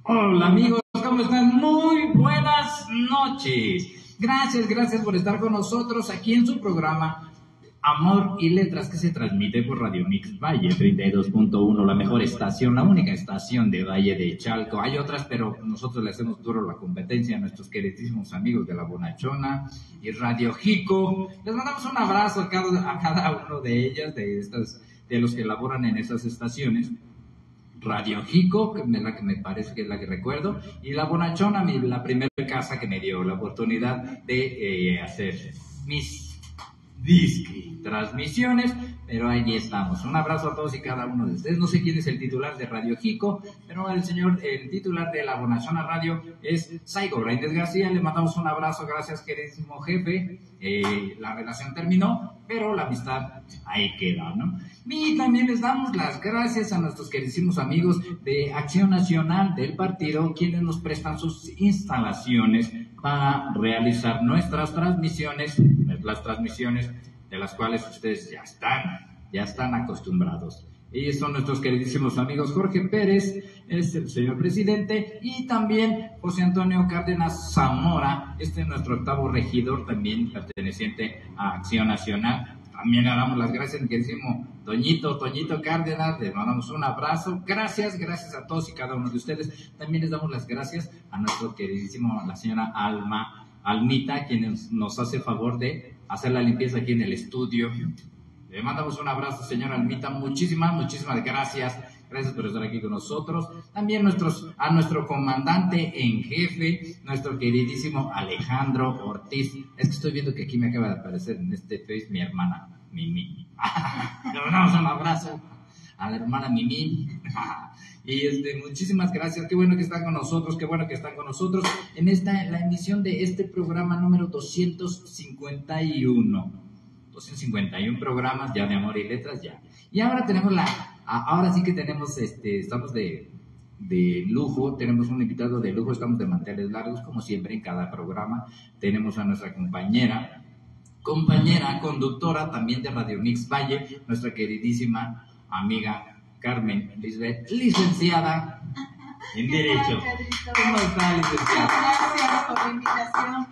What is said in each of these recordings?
Hola amigos, ¿cómo están? Muy buenas noches. Gracias por estar con nosotros aquí en su programa Amor y Letras, que se transmite por Radio Mix Valle 32.1, la mejor estación, la única estación de Valle de Chalco. Hay otras, pero nosotros le hacemos duro la competencia a nuestros queridísimos amigos de La Bonachona y Radio Jico. Les mandamos un abrazo a cada uno de ellas, de los que laboran en esas estaciones. Radio Jico, que es la que me parece que es la que recuerdo, y La Bonachona, la primera casa que me dio la oportunidad de hacer mis disque transmisiones, pero ahí estamos. Un abrazo a todos y cada uno de ustedes. No sé quién es el titular de Radio Jico, pero el titular de La Bonachona Radio es Saigo Braindes García. Le mandamos un abrazo, gracias queridísimo jefe. La relación terminó, pero la amistad ahí queda, ¿no? Y también les damos las gracias a nuestros queridísimos amigos de Acción Nacional del partido, quienes nos prestan sus instalaciones para realizar nuestras transmisiones, las transmisiones de las cuales ustedes ya están acostumbrados. Ellos son nuestros queridísimos amigos Jorge Pérez, es el señor presidente, y también José Antonio Cárdenas Zamora, este es nuestro octavo regidor, también perteneciente a Acción Nacional. También le damos las gracias al queridísimo Toñito Cárdenas, les mandamos un abrazo. Gracias a todos y cada uno de ustedes. También les damos las gracias a nuestro queridísimo, la señora Almita, quien nos hace favor de hacer la limpieza aquí en el estudio. Le mandamos un abrazo, señora Almita. Muchísimas gracias. Gracias por estar aquí con nosotros. También a nuestro comandante en jefe, nuestro queridísimo Alejandro Ortiz. Es que estoy viendo que aquí me acaba de aparecer en este Face mi hermana Mimi. Le mandamos un abrazo a la hermana Mimi. Y muchísimas gracias. Qué bueno que están con nosotros. En la emisión de este programa número 251 programas ya de Amor y Letras ya. Y ahora tenemos ahora sí que tenemos, estamos de lujo, tenemos un invitado de lujo, estamos de manteles largos, como siempre en cada programa. Tenemos a nuestra compañera, conductora también de Radio Mix Valle, nuestra queridísima amiga Carmen Lisbeth, licenciada en Derecho. ¿Cómo está, licenciada? Gracias por la invitación.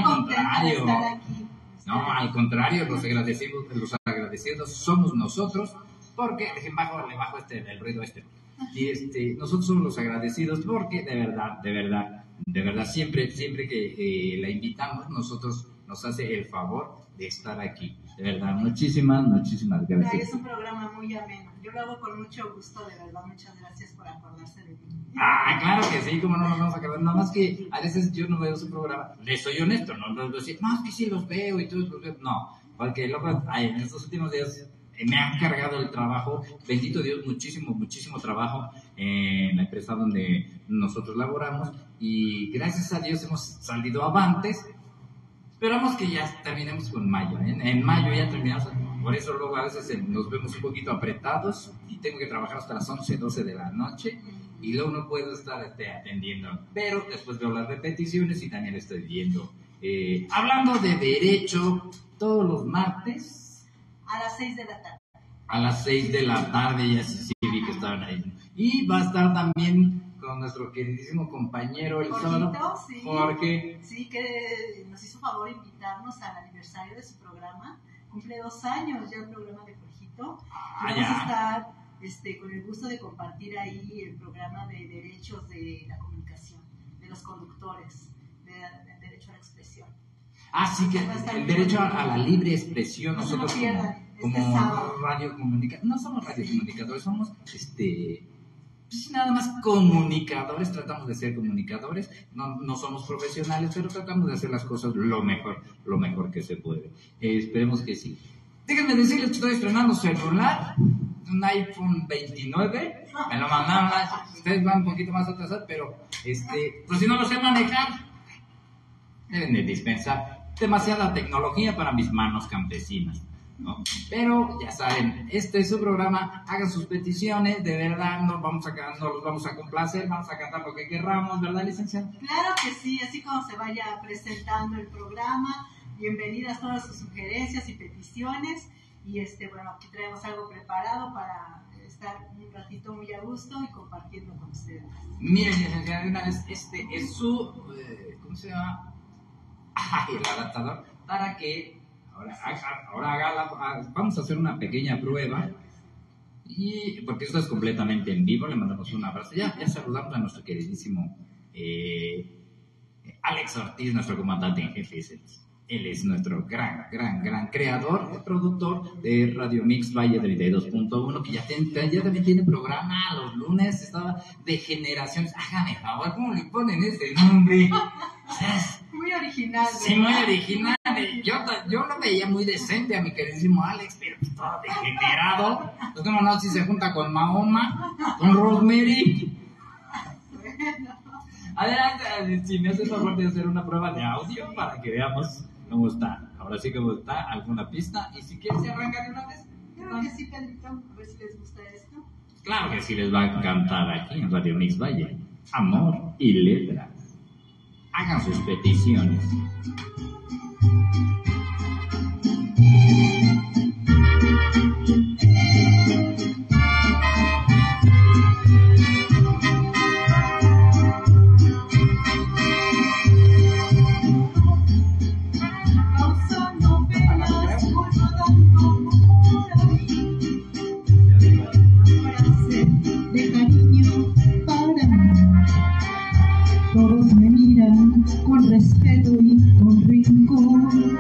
No, al contrario, los agradecidos somos nosotros, porque le bajo el ruido y nosotros somos los agradecidos porque de verdad siempre que la invitamos, nosotros nos hace el favor de estar aquí. De verdad, muchísimas gracias. Es un programa muy ameno. Yo lo hago con mucho gusto, de verdad. Muchas gracias por acordarse de mí. Claro que sí, como no nos vamos a acordar. Nada más que a veces yo no veo su programa. Les soy honesto, no decir, no, es que sí los veo y todos los veo. No, porque en estos últimos días me han cargado el trabajo. Bendito Dios, muchísimo trabajo en la empresa donde nosotros laboramos. Y gracias a Dios hemos salido avantes. Esperamos que ya terminemos con mayo. En mayo ya terminamos. Por eso luego a veces nos vemos un poquito apretados y tengo que trabajar hasta las 11, 12 de la noche y luego no puedo estar atendiendo. Pero después veo las repeticiones y también estoy viendo. Hablando de derecho, todos los martes. A las 6 de la tarde. A las 6 de la tarde, ya sí vi que estaban ahí. Y va a estar también con nuestro queridísimo compañero el sábado, sí, Jorge. Sí, que nos hizo favor invitarnos al aniversario de su programa. Cumple 2 años ya el programa de Jorgito. Vamos a estar con el gusto de compartir ahí el programa de derechos de la comunicación, de los conductores, del derecho a la expresión. Sí, que el derecho a la libre expresión. No nosotros se lo pierdan, como radiocomunicadores, no somos radiocomunicadores, somos pues nada más comunicadores, tratamos de ser comunicadores, no somos profesionales, pero tratamos de hacer las cosas lo mejor que se puede. Esperemos que sí. Déjenme decirles que estoy estrenando celular, un iPhone 29, me lo mandaron, ustedes van un poquito más atrasados, pero pues si no lo sé manejar, deben de dispensar demasiada tecnología para mis manos campesinas, ¿no? Pero ya saben, este es su programa, hagan sus peticiones, de verdad no los vamos a complacer, vamos a cantar lo que querramos, ¿verdad, licenciada? Claro que sí, así como se vaya presentando el programa, bienvenidas todas sus sugerencias y peticiones, y bueno, aquí traemos algo preparado para estar un ratito muy a gusto y compartiendo con ustedes. Miren, licenciada, de una vez, este es su, ¿cómo se llama? El adaptador, para que vamos a hacer una pequeña prueba, y porque esto es completamente en vivo. Le mandamos un abrazo. Ya saludamos a nuestro queridísimo Alex Ortiz, nuestro comandante en jefe. Él es nuestro gran creador, productor de Radio Mix Valle 32.1, que ya también tiene programa los lunes, estaba de generaciones. Hágame favor, ¿cómo le ponen ese nombre? Muy original. Sí, muy original. Yo lo veía muy decente a mi queridísimo Alex, pero todo degenerado. Pues cómo no, si se junta con Mahoma, con Rosemary. Adelante, si me hace el favor de hacer una prueba de audio para que veamos cómo está. Ahora sí, cómo está, alguna pista. Y si quieres, se arranca de una vez. Creo que sí, Pedrito. A ver si les gusta esto. Claro que sí les va a encantar aquí en Radio Mix Valle. Amor y letras. Hagan sus peticiones. Todos me miran con respeto y con rincón.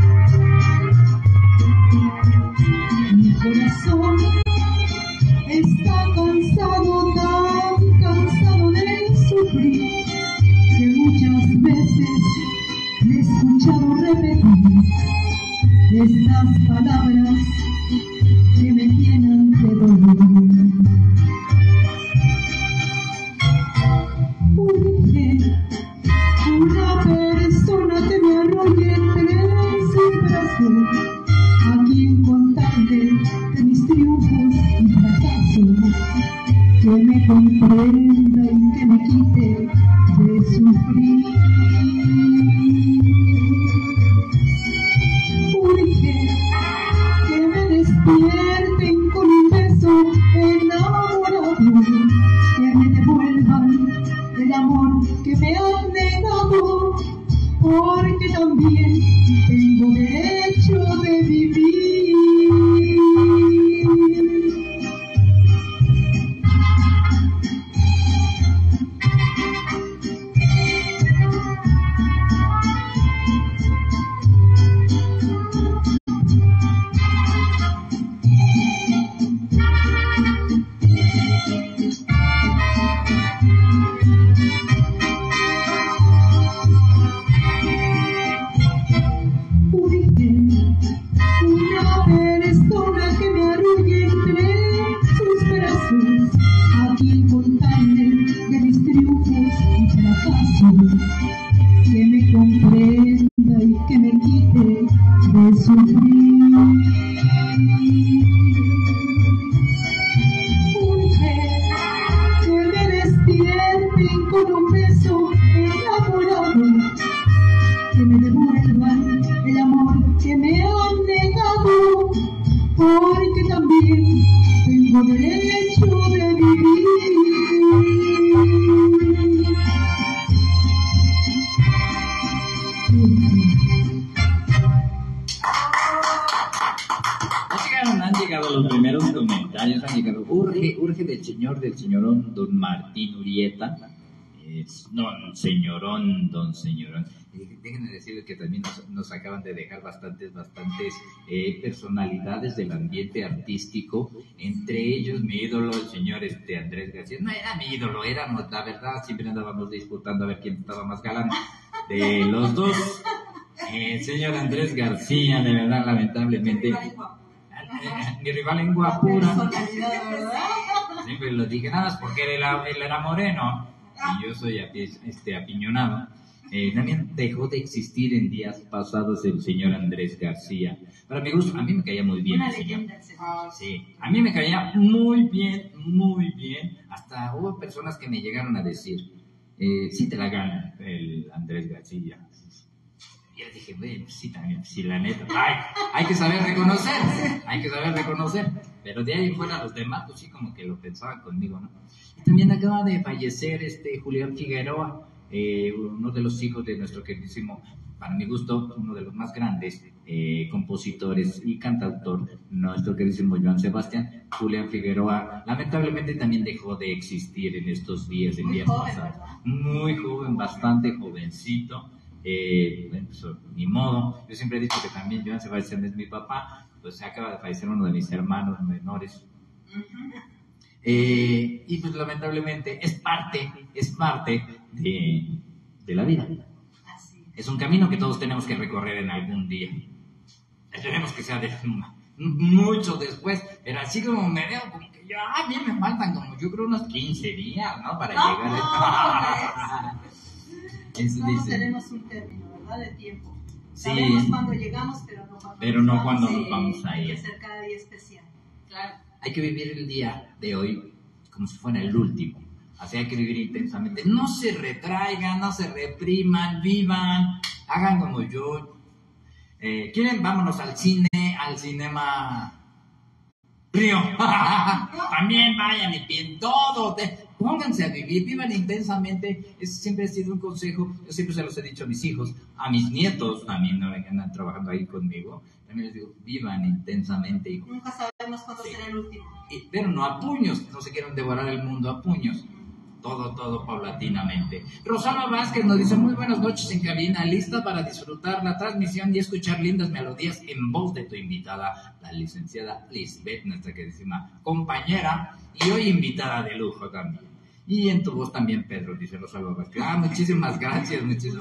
Mi corazón está cansado, tan cansado de sufrir, que muchas veces me he escuchado repetir estas palabras que me llenan de dolor. Una persona que me arrolle entre sus brazos, a quien contarle de mis triunfos y fracasos, que me comprenda y que me quite de sufrir. Urge que me despierten con un beso enamorado, que me devuelvan el amor que me han negado, porque también tengo derecho de vivir. Que me comprenda y que me quite de sufrir. Urge que me despierten con un beso enamorado, que me devuelvan el amor que me han negado, porque también tengo derecho de vivir. Han llegado los primeros comentarios, urge del señorón don Martín Urieta, don señorón. Déjenme decirles que también nos acaban de dejar bastantes personalidades del ambiente artístico, entre ellos mi ídolo, el señor Andrés García. No era mi ídolo, éramos, la verdad, siempre andábamos disputando a ver quién estaba más galán de los dos. El señor Andrés García, de verdad, lamentablemente, mi rival en guapura. Siempre lo dije, nada más porque él era moreno y yo soy apiñonado. También dejó de existir en días pasados el señor Andrés García. Para mi gusto, a mí me caía muy bien. Una leyenda. Sí, a mí me caía muy bien. Hasta hubo personas que me llegaron a decir, sí te la gana el Andrés García. Y yo dije, bueno, sí, también, sí, la neta. Hay que saber reconocer. Pero de ahí fuera los demás, pues sí, como que lo pensaban conmigo, ¿no? También acaba de fallecer Julián Figueroa, uno de los hijos de nuestro queridísimo, para mi gusto, uno de los más grandes compositores y cantautor, nuestro queridísimo Joan Sebastián. Julián Figueroa lamentablemente también dejó de existir en estos días, en días pasados. Muy joven, bastante jovencito. Bueno, pues, ni modo. Yo siempre he dicho que también Joan Sebastián es mi papá, pues acaba de fallecer uno de mis hermanos menores. Y pues lamentablemente es parte de la vida. Es un camino que todos tenemos que recorrer en algún día. Esperemos que sea mucho después, pero así como me veo, como que yo, a mí me faltan como yo creo unos 15 días, ¿no? Para llegar a... Todos tenemos un término, ¿verdad? De tiempo. Sí. Sabemos cuándo llegamos, pero no cuándo nos vamos a ir. Hay que ser cada día especial. Claro. Hay que vivir el día de hoy como si fuera el último. Así hay que vivir intensamente. No se retraigan, no se repriman, vivan, hagan como yo. ¿Quieren? Vámonos al cine, al cinema Río. También vayan y piden todo. Pónganse a vivir, vivan intensamente. Ese siempre ha sido un consejo. Yo siempre se los he dicho a mis hijos, a mis nietos también, ¿no? Que andan trabajando ahí conmigo. También les digo, vivan intensamente, hijo. Nunca sabemos cuándo será el último. Pero no a puños, no se quieren devorar el mundo a puños. Todo paulatinamente. Rosalba Vázquez nos dice, muy buenas noches en cabina, lista para disfrutar la transmisión y escuchar lindas melodías en voz de tu invitada, la licenciada Lisbeth, nuestra queridísima compañera, y hoy invitada de lujo también. Y en tu voz también, Pedro, dice Rosalba Vázquez. Muchísimas gracias.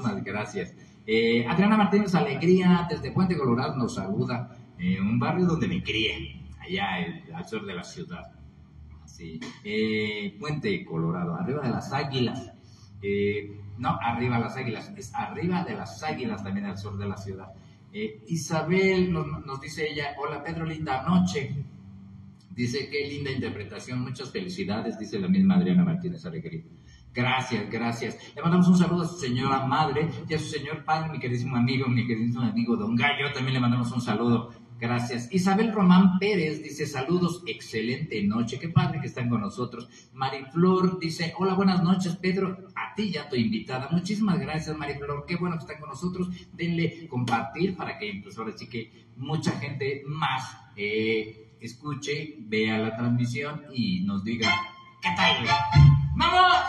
Adriana Martínez Alegría, desde Puente Colorado, nos saluda, un barrio donde me crié, allá al sur de la ciudad. Sí. Puente Colorado, arriba de las Águilas. No, arriba de las Águilas, es arriba de las Águilas, también al sur de la ciudad. Isabel nos dice ella, hola Pedro, linda noche. Dice, qué linda interpretación, muchas felicidades, dice la misma Adriana Martínez Alegría. Gracias. Le mandamos un saludo a su señora madre y a su señor padre, mi queridísimo amigo Don Gallo, también le mandamos un saludo. Gracias. Isabel Román Pérez dice, saludos, excelente noche, qué padre que están con nosotros. Mariflor dice, hola, buenas noches, Pedro, a ti ya tu invitada. Muchísimas gracias, Mariflor, qué bueno que están con nosotros. Denle compartir para que, pues ahora sí que mucha gente más escuche, vea la transmisión y nos diga, ¿qué tal? ¡Vamos!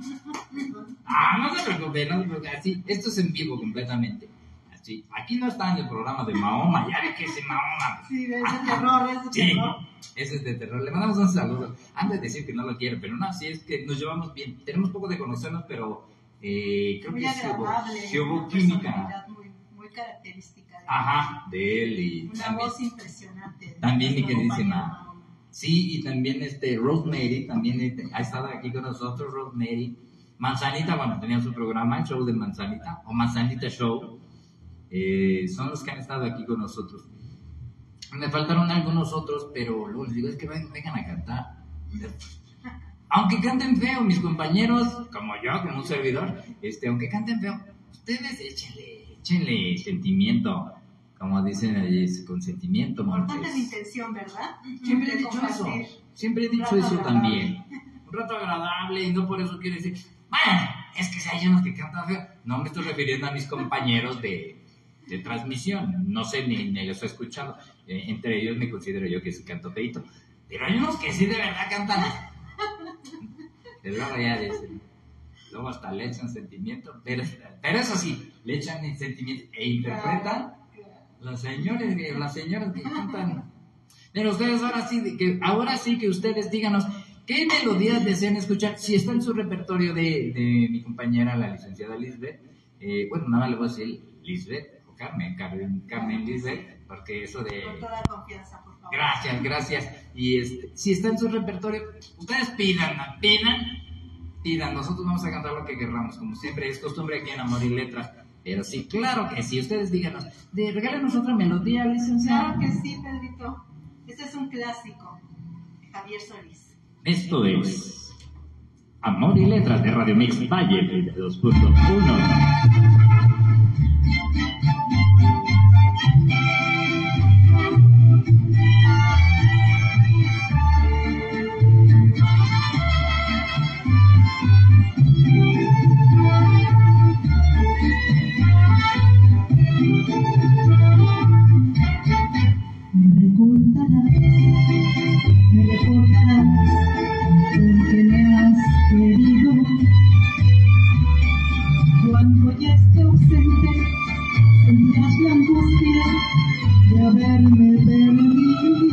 No se preocupe, así, esto es en vivo completamente. Sí, aquí no está en el programa de Mahoma, ya ve que ese Mahoma. Sí, ese terror. Ese es de terror. Le mandamos un saludo. Antes de decir que no lo quiere, pero no, sí es que nos llevamos bien. Tenemos poco de conocernos, pero creo muy que agradable, sí hubo química. Muy característica. De él. Y una también, voz impresionante. También mi queridísima. Sí, y también Rosemary, también ha estado aquí con nosotros, Rosemary. Manzanita, bueno, tenía su programa, el show de Manzanita, o Manzanita Show. Son los que han estado aquí con nosotros. Me faltaron algunos otros, pero luego les digo, es que vengan a cantar. Aunque canten feo, mis compañeros, como yo, como un servidor, aunque canten feo, ustedes échenle sentimiento, como dicen allí, con sentimiento. Importante la intención, ¿verdad? Siempre he dicho eso. Siempre he dicho eso también. Un rato agradable, y no por eso quiere decir, bueno, es que si hay unos que cantan feo. No me estoy refiriendo a mis compañeros de transmisión, no sé, ni los he escuchado. Entre ellos me considero yo que sí canto feito, pero hay unos que sí de verdad cantan. Luego ya dicen, luego hasta le echan sentimiento, pero eso sí, le echan sentimiento e interpretan las señoras que cantan. Pero ustedes ahora sí que ustedes díganos qué melodías desean escuchar, si está en su repertorio de mi compañera, la licenciada Lisbeth. Bueno, nada más le voy a decir Lisbeth, Carmen Lisbeth, porque eso de... Con toda confianza, por favor. Gracias. Y si está en su repertorio, ustedes pidan. Nosotros vamos a cantar lo que querramos, como siempre es costumbre aquí en Amor y Letras. Pero sí, claro que sí, ustedes díganos, regálenos otra melodía, licenciada. Claro que sí, Pedrito. Este es un clásico de Javier Solís. Esto es Amor y Letras de Radio Mix Valle 2.1. porque me has querido. Cuando ya esté ausente, sentirás la angustia de haberme perdido.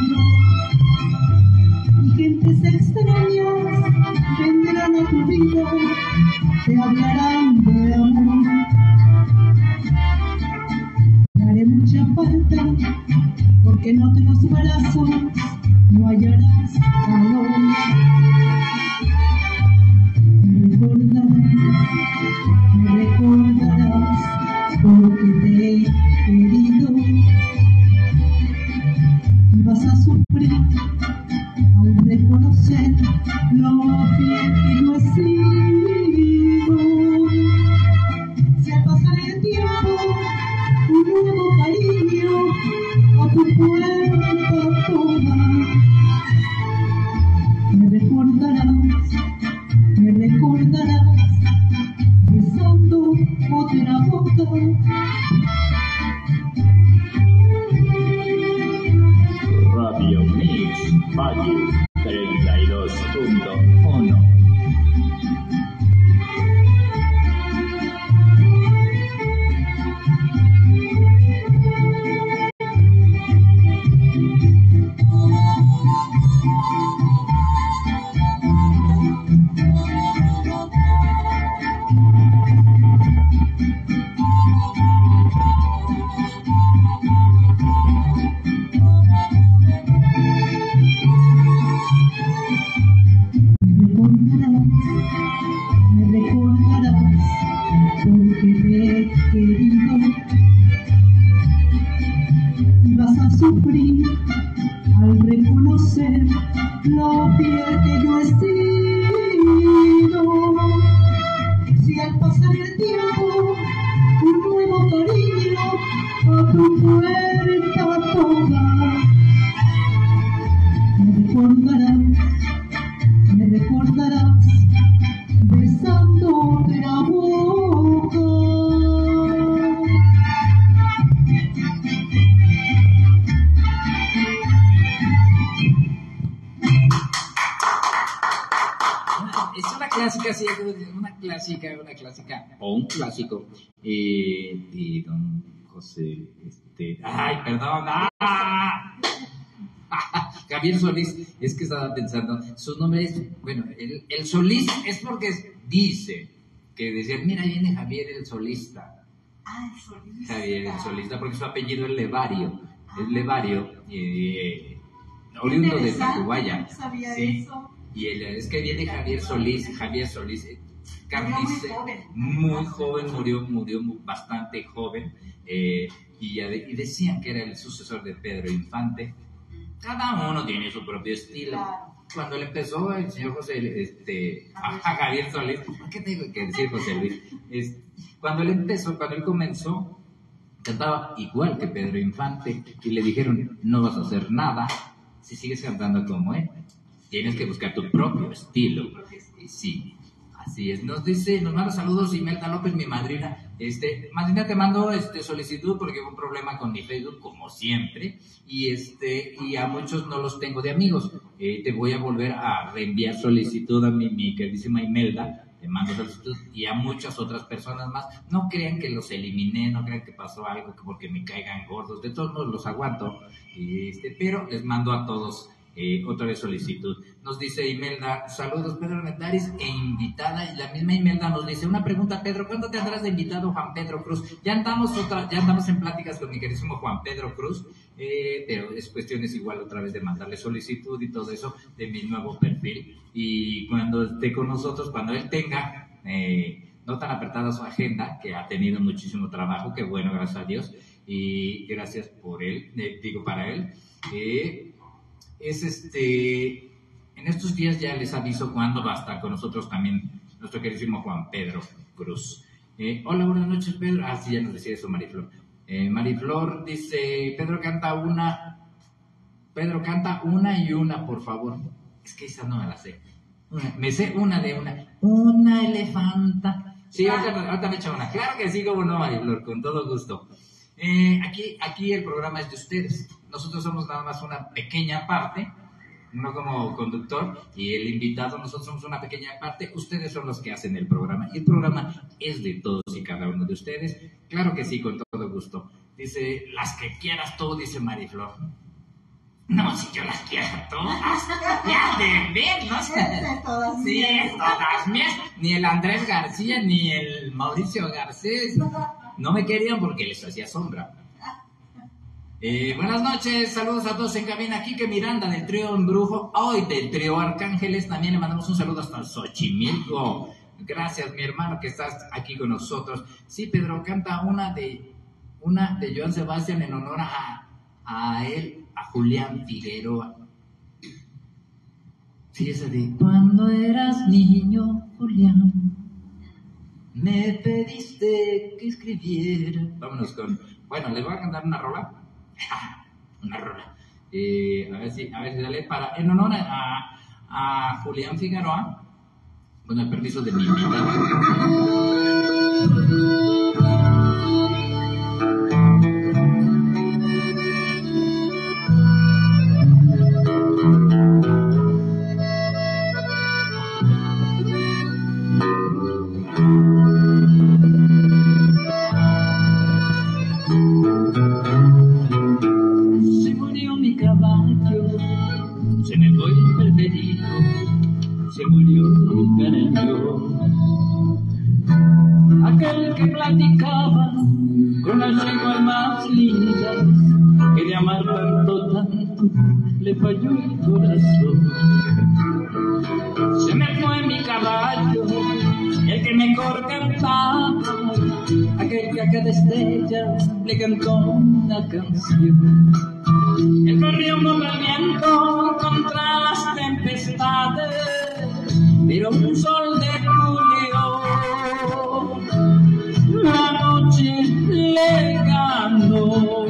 Y gentes extrañas vendrán a tu vida, te hablarán de amor. Me haré mucha falta, porque en otros brazos no hallarás calor. Me recordarás porque te he querido. Y vas a sufrir al reconocer lo fiel que no he sido. Si al pasar el tiempo un nuevo cariño a tu puerta toca, me recordarás besando otra boca. Radio Mix Valle 32.1. Me recordarás porque te he querido. Y vas a sufrir al reconocer lo fiel que yo he sido. Si al pasar el tiempo un nuevo cariño a tu puerta toca, me recordarás besándote la boca. Es una clásica, sí, una clásica, o un clásico, de don José, ay, perdón, Javier Solís. Es que estaba pensando, su nombre es, bueno, el Solís es porque dice, que decía, mira, viene Javier el solista. Ah, el solista. Javier el solista, porque su apellido es Levario. Es Levario, oriundo de Tacubaya. No sabía Sí. eso. Y es que viene Javier Solís, carnice, muy joven, murió bastante joven, y decían que era el sucesor de Pedro Infante. Cada uno tiene su propio estilo. Claro. Cuando le empezó el señor José, a Javier Solís, ¿por qué tengo que decir José Luis? Cuando él comenzó, cantaba igual que Pedro Infante, y le dijeron, no vas a hacer nada si sigues cantando como él. Tienes que buscar tu propio estilo. Y sí, así es. Nos manda saludos Imelda López, mi madrina. Madrina, te mando solicitud porque hubo un problema con mi Facebook, como siempre. Y a muchos no los tengo de amigos. Te voy a volver a reenviar solicitud a mi queridísima Imelda. Te mando solicitud y a muchas otras personas más. No crean que los eliminé, no crean que pasó algo porque me caigan gordos. De todos modos los aguanto. Pero les mando a todos otra vez solicitud. Nos dice Imelda, saludos Pedro Armendáriz e invitada, y la misma Imelda nos dice, una pregunta Pedro, ¿cuándo tendrás de invitado Juan Pedro Cruz? Ya andamos en pláticas con mi queridísimo Juan Pedro Cruz, pero es cuestiones igual otra vez de mandarle solicitud y todo eso de mi nuevo perfil, y cuando esté con nosotros, cuando él tenga no tan apretada su agenda, que ha tenido muchísimo trabajo, que bueno, gracias a Dios, y gracias por él, para él, en estos días ya les aviso cuándo va a estar con nosotros también nuestro queridísimo Juan Pedro Cruz. Hola, buenas noches, Pedro. Sí, ya nos decía eso Mariflor. Mariflor dice, Pedro canta una y una, por favor. Es que esa no me la sé. Me sé una elefanta. Sí, ahorita me echa una. Claro que sí, como no, Mariflor, con todo gusto. Aquí el programa es de ustedes. Nosotros somos nada más una pequeña parte, no como conductor, y el invitado, nosotros somos una pequeña parte. Ustedes son los que hacen el programa, y el programa es de todos y cada uno de ustedes. Claro que sí, con todo gusto. Dice, las que quieras tú, dice Mariflor. No, si yo las quiero todas. Ya de ver, ¿no? Todas sí, todas mías. Ni el Andrés García, ni el Mauricio Garcés. No me querían porque les hacía sombra. Buenas noches, saludos a todos en cabina. Quique Miranda del trío Embrujo, hoy del trío Arcángeles. También le mandamos un saludo hasta Xochimilco. Gracias, mi hermano, que estás aquí con nosotros. Sí, Pedro, canta una de Joan Sebastián en honor a él, a Julián Figueroa. Sí, esa de cuando eras niño, Julián, me pediste que escribiera. Vámonos con, bueno, les voy a cantar una rola. Una rola. A ver si sale para, en honor a Julián Figueroa, con el permiso de mi invitado. Se murió un canario, aquel que platicaba con las lenguas más lindas, que de amar tanto le falló el corazón. Se me fue mi caballo, el que mejor cantaba, aquel que a cada estrella le cantó una canción. Él corrió como el viento contra las tempestades, pero un sol de julio la noche le ganó.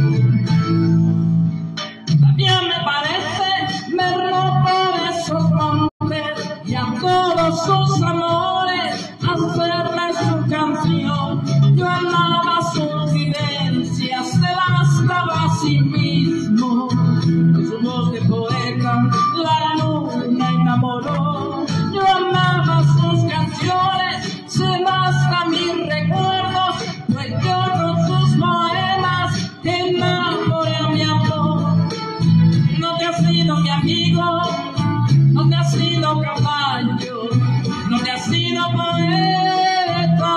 Todavía me parece verlo por esos montes y a todos sus amores hacerle su canción. Yo amaba sus vivencias, se bastaba a sí mismo. Con su voz de poeta la luna enamoró. Yo amaba sus canciones, se basta mis recuerdos, pues yo con sus poemas enamoré a mi amor. No te has sido mi amigo, no te has sido caballo, no te has sido poeta.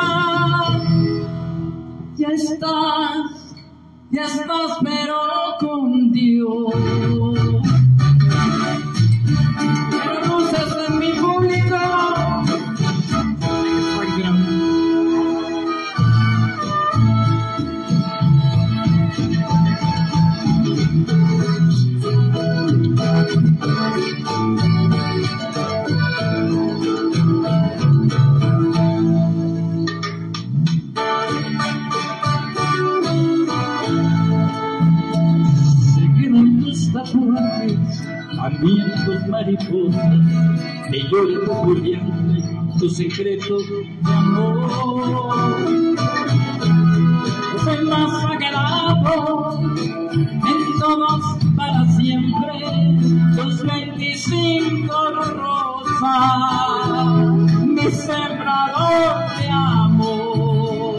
Ya estás pero con Dios. Pero luces en mi público. También tus mariposas, que llore tu Julián, tu secreto de amor. Yo soy más sagrado en todos para siempre, tus 25 rosas, mi sembrador de amor.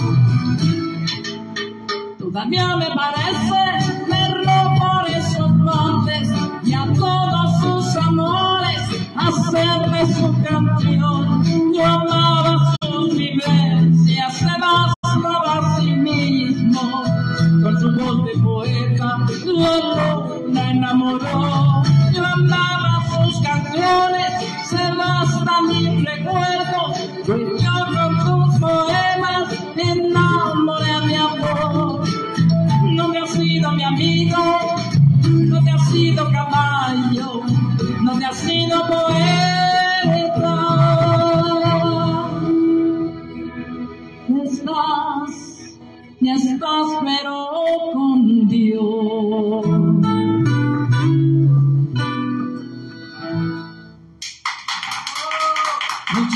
Todavía me parece verlo por esos montes y a todos sus amores hacerle su canción. Yo amaba sus vivencias, se bastaba a sí mismo. Con su voz de poeta la luna enamoró. Yo amaba sus canciones, se basta mis recuerdos, pues yo con sus poemas enamoré a mi amor. No me has sido mi amigo, no te has sido caballo, no te has sido poeta. Ya estás pero con Dios.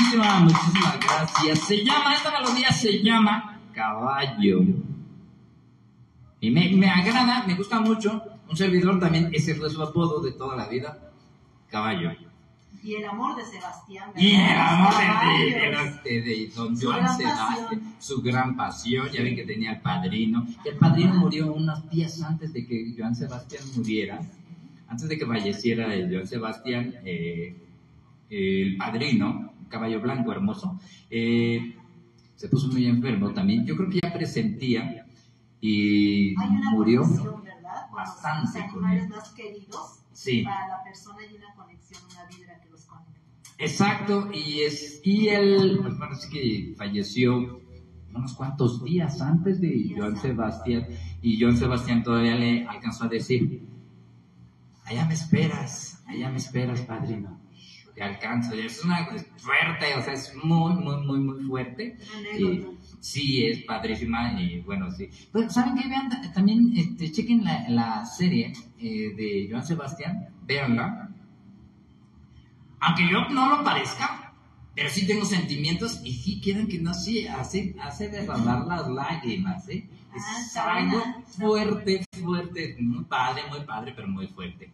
Muchísimas gracias. Esta melodía se llama Caballo. Y me agrada, me gusta mucho. Un servidor también, ese fue su apodo de toda la vida, Caballo. Y el amor de Sebastián. Y el amor de don Joan Sebastián, su gran pasión. Ya ven que tenía el padrino. El padrino murió unos días antes de que Joan Sebastián muriera. Antes de que falleciera Joan Sebastián, el padrino, un caballo blanco hermoso, se puso muy enfermo también. Yo creo que ya presentía y murió bastante los con él. Más queridos, sí. Para la persona hay una conexión, una vibra que los conecta. Exacto, y él, bueno, es que falleció unos cuantos días antes de Joan Sebastián, y Joan Sebastián todavía le alcanzó a decir: allá me esperas, padrino. Te alcanzo. Es una fuerte, o sea, es muy fuerte. Sí, es padrísima y bueno, sí. Pero, ¿saben qué? Vean, también chequen la serie de Joan Sebastián, véanla. Aunque yo no lo parezca, pero sí tengo sentimientos y sí quieren que no, sí, hace derramar las lágrimas, ¿eh? Es algo fuerte, muy padre, pero muy fuerte.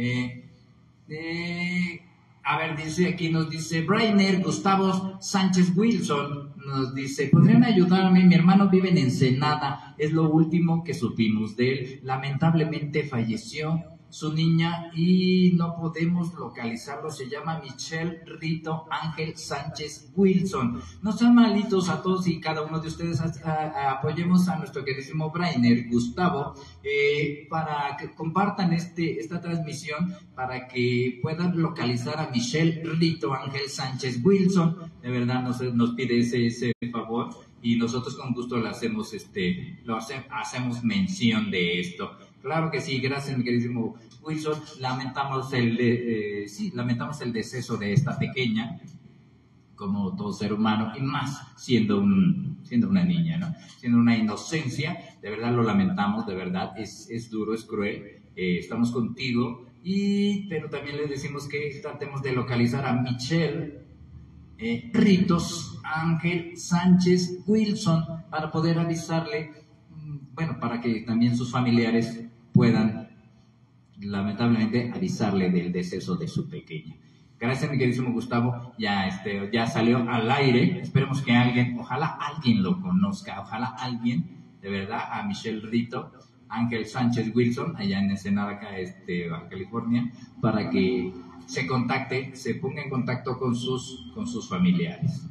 A ver, nos dice Brainer Gustavo Sánchez Wilson, nos dice: ¿podrían ayudarme? Mi hermano vive en Ensenada, es lo último que supimos de él. Lamentablemente falleció su niña y no podemos localizarlo. Se llama Michelle Rito Ángel Sánchez Wilson. No sean malitos a todos y cada uno de ustedes. Apoyemos a nuestro queridísimo Brainer Gustavo para que compartan esta transmisión, para que puedan localizar a Michelle Rito Ángel Sánchez Wilson. De verdad nos pide ese favor y nosotros con gusto le hacemos hacemos mención de esto. Claro que sí, gracias mi queridísimo Wilson. Lamentamos el deceso de esta pequeña, como todo ser humano, y más siendo una niña, ¿no? Siendo una inocencia. De verdad lo lamentamos, de verdad, es duro, es cruel. Estamos contigo, pero también les decimos que tratemos de localizar a Michelle Ritos Ángel Sánchez Wilson para poder avisarle, para que también sus familiares puedan, lamentablemente, avisarle del deceso de su pequeña. Gracias, mi queridísimo Gustavo. Ya salió al aire. Esperemos que ojalá alguien lo conozca, ojalá alguien, de verdad, a Michelle Rito Ángel Sánchez Wilson, allá en Ensenada, Baja California, para que se ponga en contacto con sus familiares.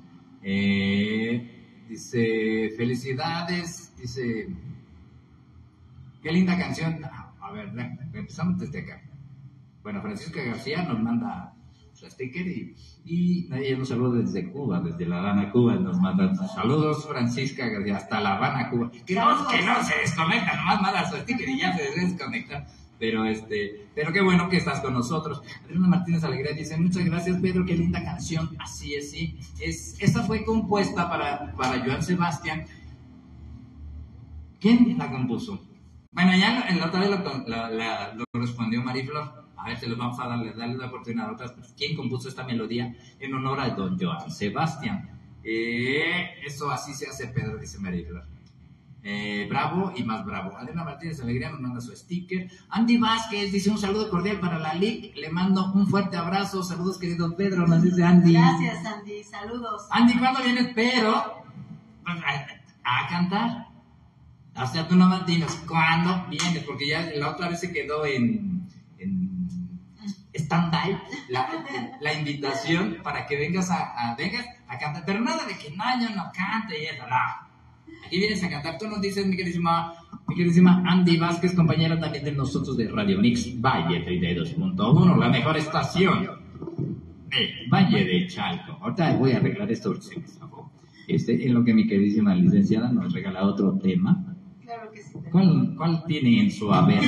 Dice: felicidades, dice... Qué linda canción. A ver, empezamos desde acá. Bueno, Francisca García nos manda su sticker y ella nos saluda desde Cuba, desde La Habana, Cuba. Nos manda saludos, Francisca García, hasta La Habana, Cuba. Que no se desconecta, nomás manda su sticker y ya se desconecta. Pero qué bueno que estás con nosotros. Adriana Martínez Alegría dice: muchas gracias, Pedro, qué linda canción. Así es, sí. Esta fue compuesta para Joan Sebastián. ¿Quién la compuso? Bueno, ya la otra vez lo respondió Mariflor. A ver, se los vamos a darle la oportunidad a otras. ¿Quién compuso esta melodía en honor a don Joan Sebastián? Eso así se hace, Pedro, dice Mariflor. Bravo y más bravo. Adriana Martínez Alegría nos manda su sticker. Andy Vázquez dice: un saludo cordial para la LIC. Le mando un fuerte abrazo. Saludos, querido Pedro, nos dice Andy. Gracias, Andy. Saludos. Andy, ¿cuándo vienes? Pero a cantar. O sea, tú no mantienes cuándo vienes, porque ya la otra vez se quedó en stand-by la invitación para que vengas a cantar, pero nada de que yo no cante y eso, no. Aquí vienes a cantar. Tú nos dices, mi queridísima Andy Vázquez, compañera también de nosotros de Radio Mix Valle 32.1, la mejor estación de Valle de Chalco. Ahorita voy a arreglar esto en lo que mi queridísima licenciada nos regala otro tema. Claro que sí. ¿Cuál tiene en su haber?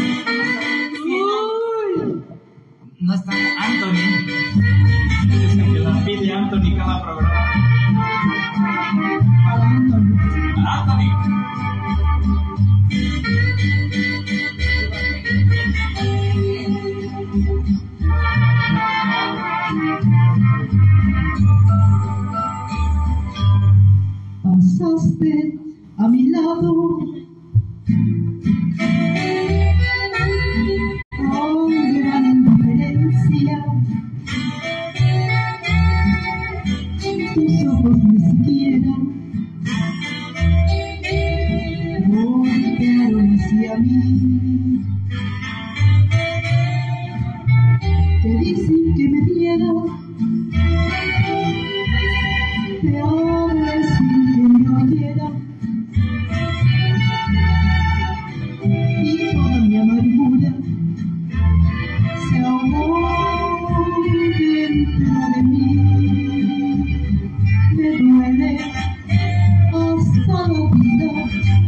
No está Anthony. Que la pide Anthony cada programa. Anthony. pasaste a mi lado. Con gran indiferencia, tus ojos ni siquiera voltearon hacia mí. Te di sin que me diera, te hablé sin que me oyera, y toda mi amargura se ahogó dentro de mí. Me duele hasta la vida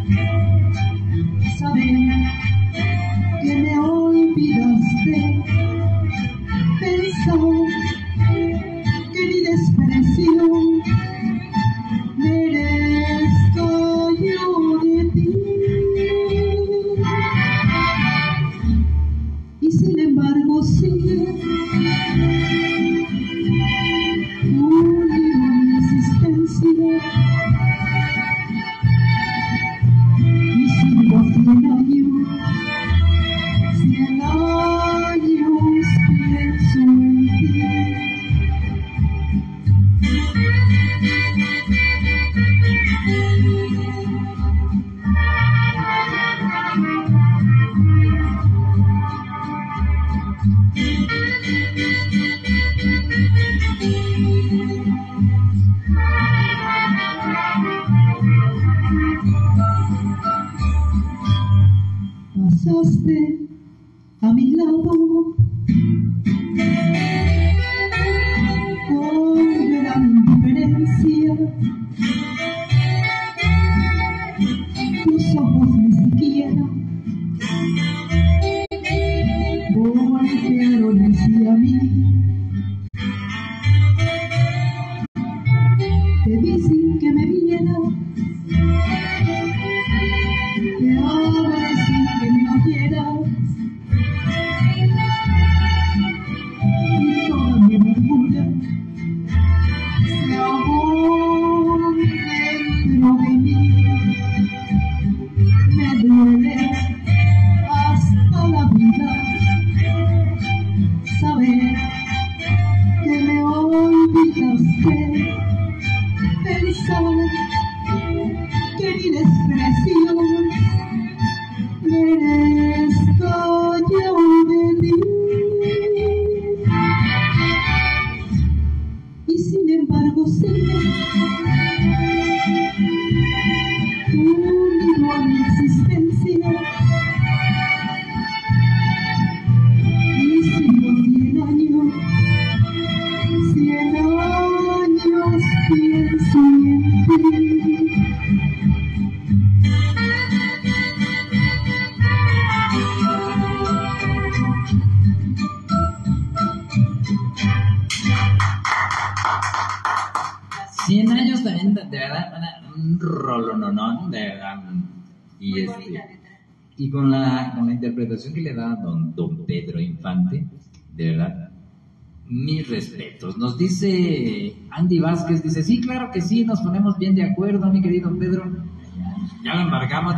saber que me olvidaste, pensar que mi desprecio merezco yo de ti. Y sin embargo sigue unido a mi existencia, y sigo 100 años, 100 años pienso en ti. Pasaste a mi lado con gran indiferencia, tus ojos ni siquiera voltearon hacia mí. Te vi sin que me viera, te hablé sin que me oyeras, y toda mi amargura se ahogó dentro de mí. Me duele hasta la vida saber que me olvidaste, pensar que mi desprecio merezco yo de ti. Y sin embargo sigo unido a mi existencia, y sigo 100 años, 100 años pienso en ti. Cien años también, de verdad, un rolononón, de verdad. Y, y con la interpretación que le da don Pedro Infante, de verdad, mis respetos. Nos dice Andy Vázquez, dice, sí, claro que sí, nos ponemos bien de acuerdo, mi querido Pedro. Ya la embarcamos,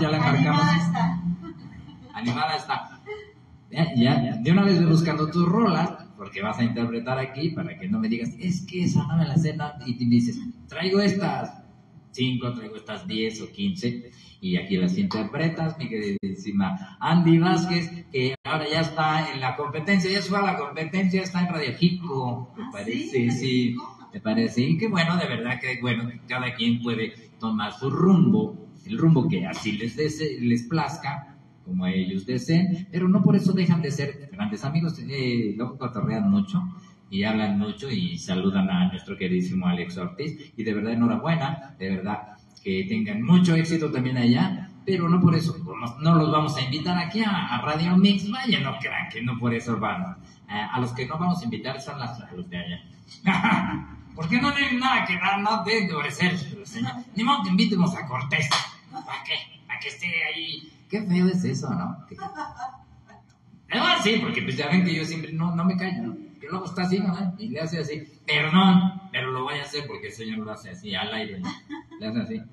Animada está. Ya, de una vez voy buscando tus rolas, porque vas a interpretar aquí, para que no me digas, es que esa no me la sé, no. Y te dices, traigo estas 5, traigo estas 10 o 15, y aquí las interpretas, mi queridísima Andy Vázquez, que ahora ya está en la competencia, ya fue a la competencia, está en Radio Jico, me parece, sí, me parece, y que bueno, de verdad que bueno, cada quien puede tomar su rumbo, el rumbo que así les plazca, como ellos deseen, pero no por eso dejan de ser grandes amigos. Luego cotorrean mucho y hablan mucho y saludan a nuestro queridísimo Alex Ortiz, y de verdad enhorabuena, de verdad que tengan mucho éxito también allá, pero no por eso no los vamos a invitar aquí a Radio Mix. Vaya, no crean que no por eso van. A los que no vamos a invitar son los de allá. Porque no tienen nada que dar, no deben de ofrecer, señor. Ni modo que invitemos a Cortés. ¿Para qué? Para que esté ahí. Qué feo es eso, ¿no? Sí, porque pues ya ven que yo siempre no me callo, ¿no? que luego está así, ¿no? Y le hace así, perdón, pero lo voy a hacer porque el señor lo hace así, al aire, ¿no? Le hace así.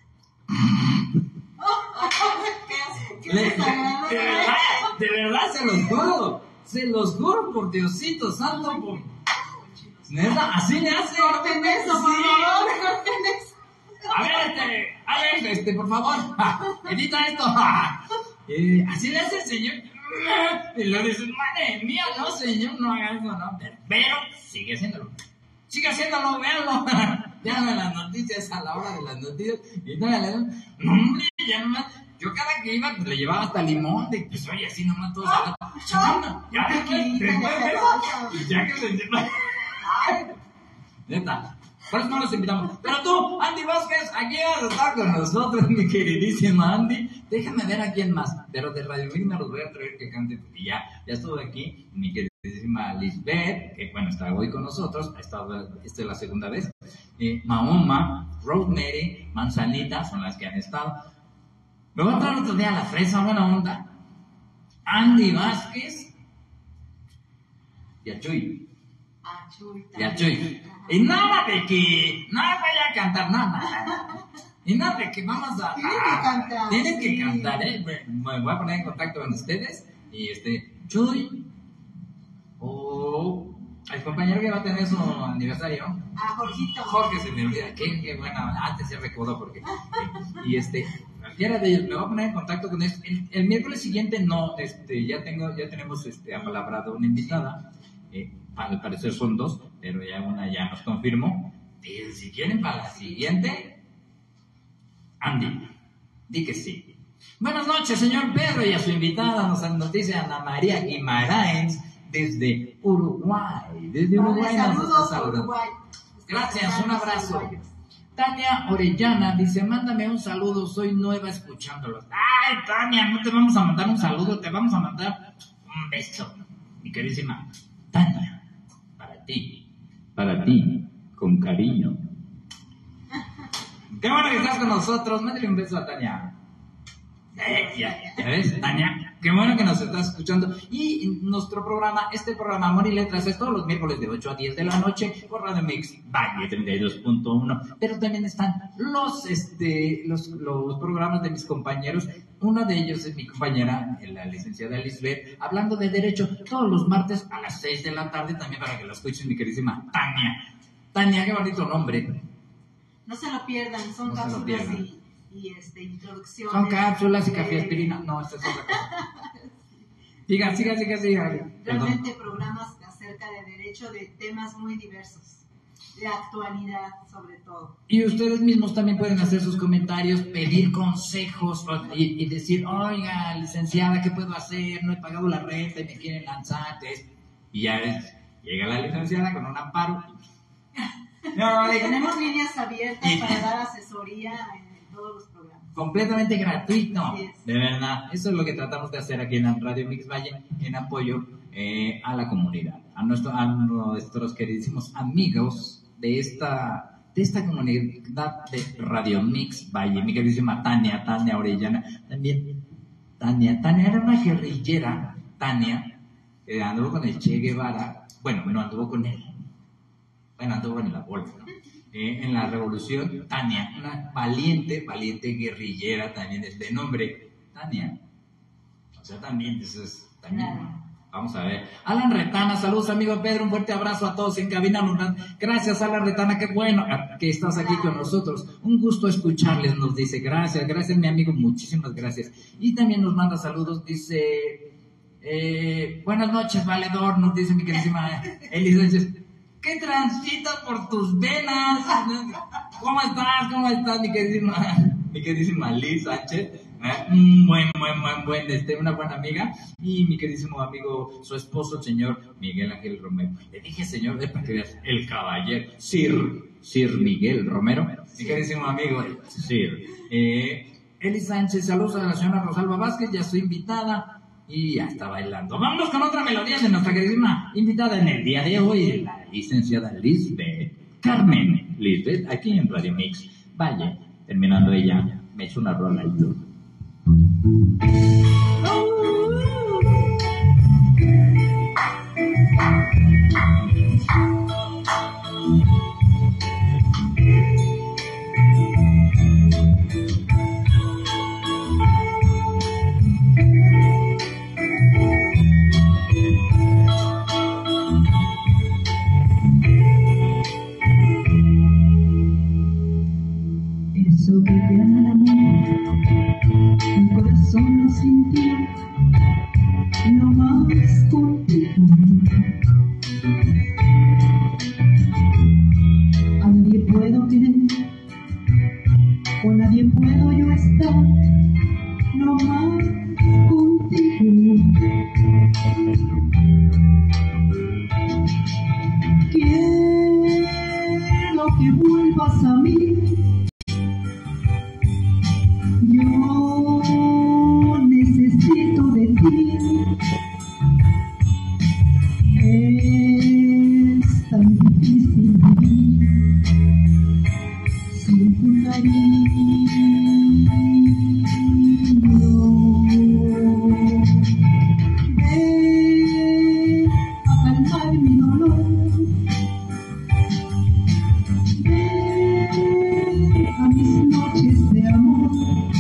De verdad, se los juro por Diosito santo, por... Neta, así le hace. Corten eso, por favor, corten eso. A ver, Alex, por favor, edita esto. Así le hace el señor. Y le dice, madre mía, no, señor, no haga eso, no. Pero sigue haciéndolo. Sigue haciéndolo, véanlo. Vean las noticias a la hora de las noticias. Y no, hombre, ya nomás. Yo cada que iba, pues le llevaba hasta limón. De, pues oye, así nomás todos. Ya que se neta. Por eso no los invitamos. Pero tú, Andy Vázquez, aquí vas a estar con nosotros, mi queridísima Andy. Déjame ver a quién más. Pero de Radio Mix me los voy a traer que cante. Porque ya estuvo aquí mi queridísima Lisbeth, que bueno, está hoy con nosotros. Ha estado, esta es la segunda vez. Mahoma, Rosemary, Manzanita, son las que han estado. Me voy a traer otro día a la fresa, buena onda. Andy Vázquez y a Chuy. Y a Chuy. Y nada de que nada vaya a cantar, nada. Y nada de que vamos a... Tienen que cantar, Me voy a poner en contacto con ustedes. Y Chuy, o el compañero que va a tener su aniversario. Jorgito. Jorge, se me olvida. Qué buena, antes se recordó porque... Y cualquiera de ellos, me voy a poner en contacto con ellos. El miércoles siguiente no, ya tenemos apalabrado una invitada. Al parecer son 2, pero ya una ya nos confirmó. Y si quieren para la siguiente, Andy, di que sí. Buenas noches, señor Pedro, y a su invitada nos dice Ana María Guimarães desde Uruguay. Desde Uruguay nos saluda. Gracias, un abrazo. Tania Orellana dice, mándame un saludo, soy nueva escuchándolos. Ay, Tania, no te vamos a mandar un saludo, te vamos a mandar un beso, mi queridísima Tania. Para ti, con cariño. Qué bueno que estás con nosotros. Mándale un beso a Tania. Ya ves, Tania, qué bueno que nos estás escuchando. Y nuestro programa, Amor y Letras, es todos los miércoles de 8 a 10 de la noche por Radio Mix Valle 32.1. Pero también están los programas de mis compañeros. Uno de ellos es mi compañera, la licenciada Lisbeth, hablando de derecho todos los martes a las 6 de la tarde, también para que la escuchen, mi queridísima Tania. Tania, qué bonito nombre. No se lo pierdan, son cápsulas y introducciones. Son cápsulas y café aspirina. No, esta es otra cosa. Siga. Realmente programas acerca de derecho de temas muy diversos. La actualidad, sobre todo. Y ustedes mismos también pueden hacer sus comentarios, pedir consejos y decir, oiga, licenciada, ¿qué puedo hacer? No he pagado la renta y me quieren lanzar. Y ya llega la licenciada con un amparo. Tenemos líneas abiertas para dar asesoría en todos los programas. Completamente gratuito, de verdad. Eso es lo que tratamos de hacer aquí en Radio Mix Valle, en apoyo a la comunidad, a nuestros queridísimos amigos de esta comunidad de Radio Mix Valle. Mi queridísima Tania Orellana, también Tania era una guerrillera. Tania anduvo con el Che Guevara, no anduvo con él, anduvo en la bolsa, ¿no? En la revolución. Tania, una valiente guerrillera, también de nombre Tania, o sea, también eso es Tania. Vamos a ver. Alan Retana, saludos amigo Pedro, un fuerte abrazo a todos en cabina. Gracias Alan Retana, qué bueno que estás aquí con nosotros. Un gusto escucharles, nos dice. Gracias mi amigo, muchísimas gracias. Y también nos manda saludos, dice, buenas noches valedor, nos dice mi queridísima Elisa. ¿Qué transita por tus venas? ¿Cómo estás mi queridísima Liz Sánchez? Una buena amiga. Y mi queridísimo amigo, su esposo, el señor Miguel Ángel Romero. Le dije señor, para que veas, el caballero, Sir Miguel Romero. Mi queridísimo amigo, Sir. Eli Sánchez, saludos a la señora Rosalba Vázquez, ya soy invitada. Y ya está bailando. Vamos con otra melodía de nuestra queridísima invitada en el día de hoy, la licenciada Lisbeth Carmen Lisbeth, aquí en Radio Mix Valle. Terminando ella, me hizo una rola y yo. eso que llama el amor, mi corazón lo sintió, no más contigo. A nadie puedo querer, con nadie puedo yo estar, no más contigo. Quiero que vuelvas a mí. Yo necesito de ti. Es tan difícil vivir sin tu cariño. Ven a calmar mi dolor. Ven a mis noches de amor.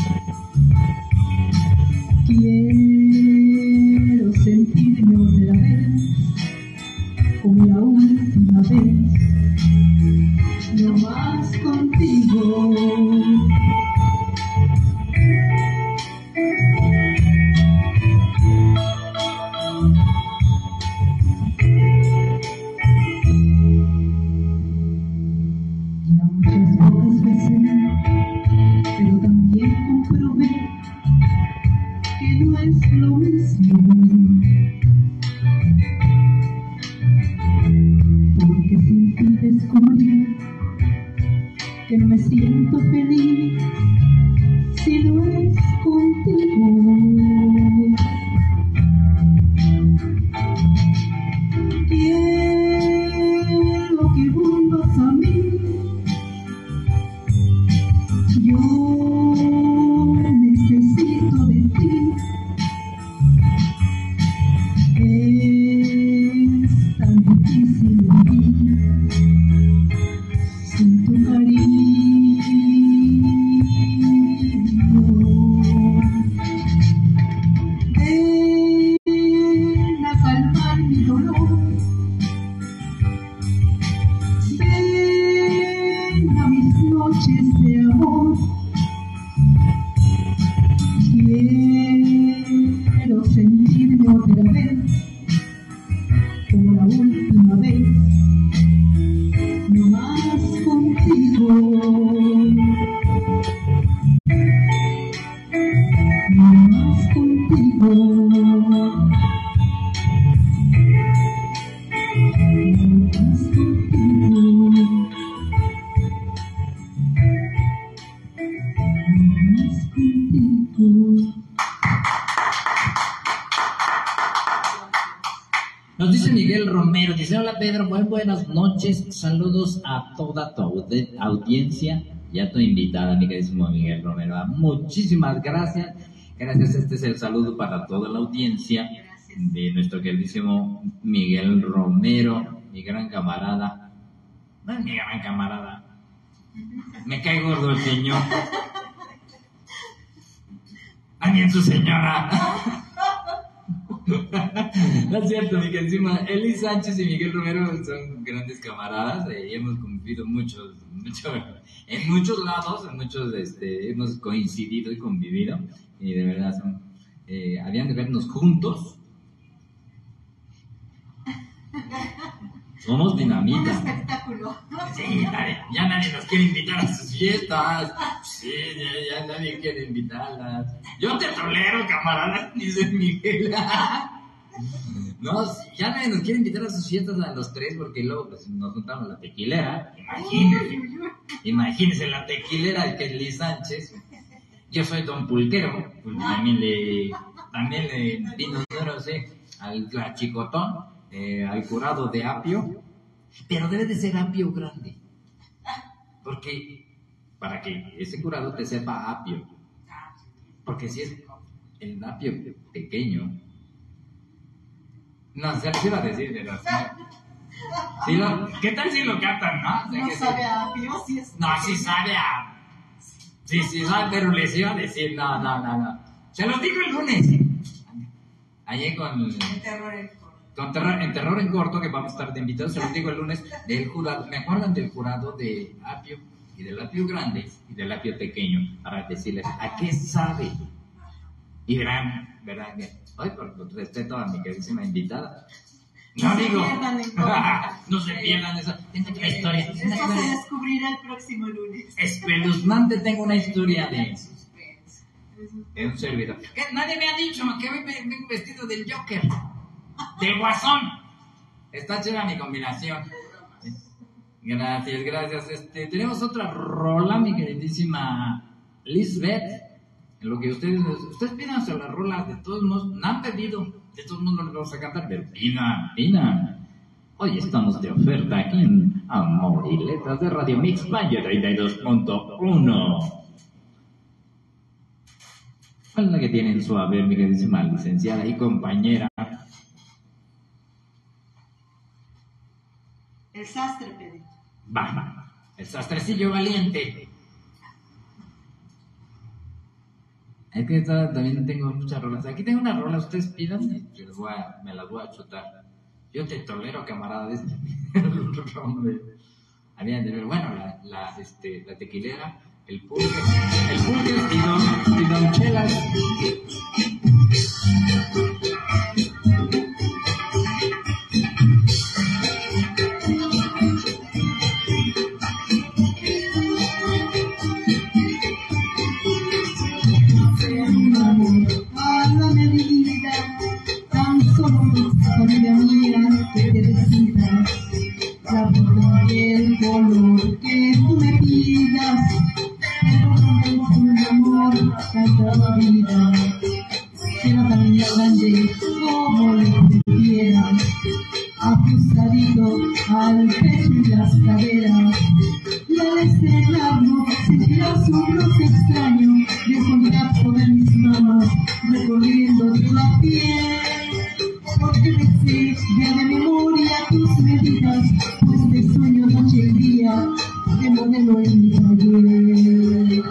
Quiero sentirme otra vez como la última vez, no más contigo. Ya muchas bocas besé, pero también comprobé que no es lo mismo, porque sin ti descubrí que no me siento feliz si no es contigo. Quiero que vuelvas a mí. Yo necesito de ti. Es tan difícil vivir sin tu cariño. Ven a calmar mi dolor. Ven a mis noches de amor. Quiero sentirme otra vez como la última vez, no más contigo, no más contigo, no más contigo, no más contigo. Nos dice Miguel Romero, dice: hola Pedro, buenas noches, saludos a toda tu audiencia y a tu invitada, mi queridísimo Miguel Romero. Muchísimas gracias. Gracias, este es el saludo para toda la audiencia de nuestro queridísimo Miguel Romero, mi gran camarada. No es mi gran camarada, me cae gordo el señor. También su señora. No es cierto, mi queridísima Eli Sánchez y Miguel Romero son grandes camaradas y hemos convivido en muchos lados, hemos coincidido y convivido, y de verdad habían de vernos juntos. Somos dinamita. Un espectáculo. Sí, ya nadie nos quiere invitar a sus fiestas. Sí, ya nadie quiere invitarlas. Yo te tolero, camarada, dice Miguel. No, ya nadie nos quiere invitar a sus fiestas a los tres, porque luego pues, nos juntamos a la tequilera. Imagínense la tequilera que es Liz Sánchez. Yo soy Don Pulquero, pues también le vino duro, sí, al chicotón, al curado de apio, pero debe de ser apio grande, porque para que ese curado te sepa a apio, porque si es el apio pequeño, no, se les iba a decir, pero sí, ¿qué tal si lo captan, no? O sea, no sabe a apio, sí es. No, sí sabe a... Sí, sabe, pero les iba a decir, no. Se los digo el lunes. Allí con... En Terror en Corto, que vamos a estar de invitados, se los digo el lunes, del jurado. ¿Me acuerdan del jurado de apio? y del apio grande y del apio pequeño para decirles a qué sabe. Y verán, hoy por respeto a mi queridísima invitada, no digo, no se pierdan eso. Tengo otra historia. Esto se descubrirá el próximo lunes. Espeluznante, tengo una historia de un servidor. Que nadie me ha dicho que hoy vengo vestido del Joker, del Guasón. Está chida mi combinación. Gracias. Tenemos otra rola, mi queridísima Lisbeth. En lo que ustedes pídanse la rola, de todos modos, no han pedido, de todos modos no les vamos a cantar, pero pidan. Hoy estamos de oferta aquí en Amor y Letras de Radio Mix Valle 32.1. ¿Cuál es la que tienen su haber, mi queridísima licenciada y compañera? El sastre, Pedro. Va, el sastrecillo valiente. Es que también tengo muchas rolas. Aquí tengo una rola, ustedes pidan y me las voy a chutar. Yo te tolero, camarada. Bueno, la tequilera, el pulque y don Chelas. Familia mía, que te decidas, la forma y el color que tú me pidas, pero no es un amor a toda vida, será tan grande como lo prefiera, ajustadito al pecho y las caderas, y al estrenarlo sentirás un roce extraño de contacto de mis manos recorriendo de la piel. Porque me sé ya de memoria tus medidas, pues te sueño noche y día, de modelo en mi taller.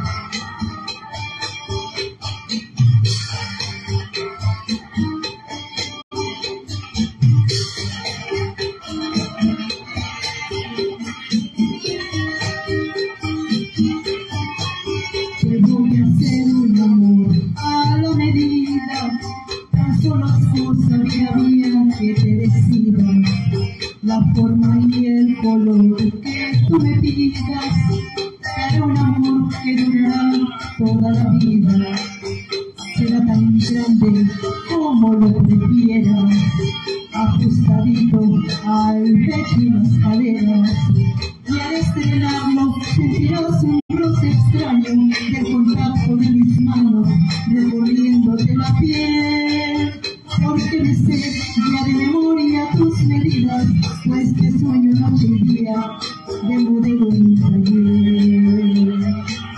Te voy a hacer un amor a la medida, tan solo cosa mía que te decida, la forma y el color que tú me pidas, será un amor que durará toda la vida, será tan grande como lo prefieras, ajustadito al pecho y las caderas, y al estrenarlo sentirás un roce extraño del contacto de mis manos recorriéndote la piel. Porque me sé ya de memoria tus medidas, pues te sueño noche y día, de modelo en mi taller.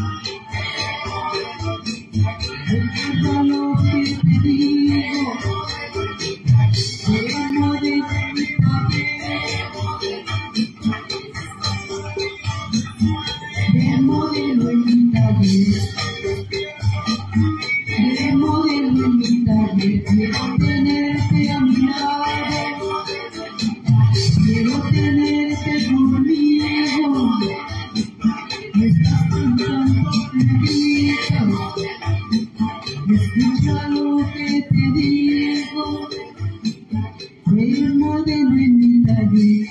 Recuerda lo que te digo, de modelo en mi taller, de modelo en mi taller. De modelo en mi taller, quiero tenerte a mi lado, quiero tenerte conmigo, me estás cantando conmigo, escucha lo que te digo, de modelo en mi taller.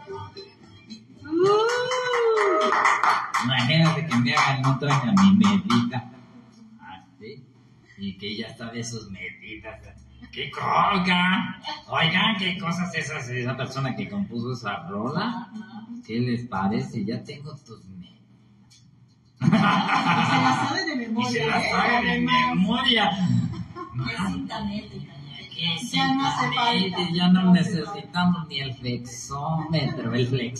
Imagínate que me hagan un traje a mi medida. ¿Sí? Y que ella está de sus medidas. ¡Qué colga! Oigan, ¿qué cosas esas de esa persona que compuso esa rola? ¿Qué les parece? Ya tengo tus medidas. Y se la sabe de memoria. Y se la sabe de memoria. Es cinta métrica. Ya no hace falta. Ya no necesitamos ni el flexómetro.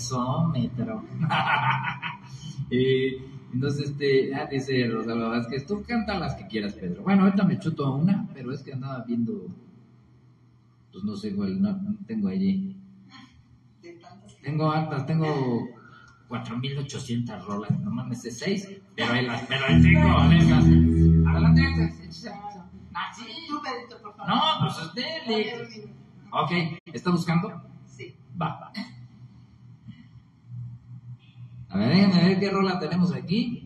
Entonces, dice Rosalba Vázquez, tú canta las que quieras, Pedro. Bueno, ahorita me chuto una, pero es que andaba viendo, pues no sé cuál, no tengo allí. Tengo hartas, tengo 4,800 rolas, no mames, es 6, pero ahí tengo, letras. Adelante, sí. Tú, Pedrito, por favor. No, pues usted. Ok, ¿está buscando? Sí. Va. A ver, déjenme ver qué rola tenemos aquí.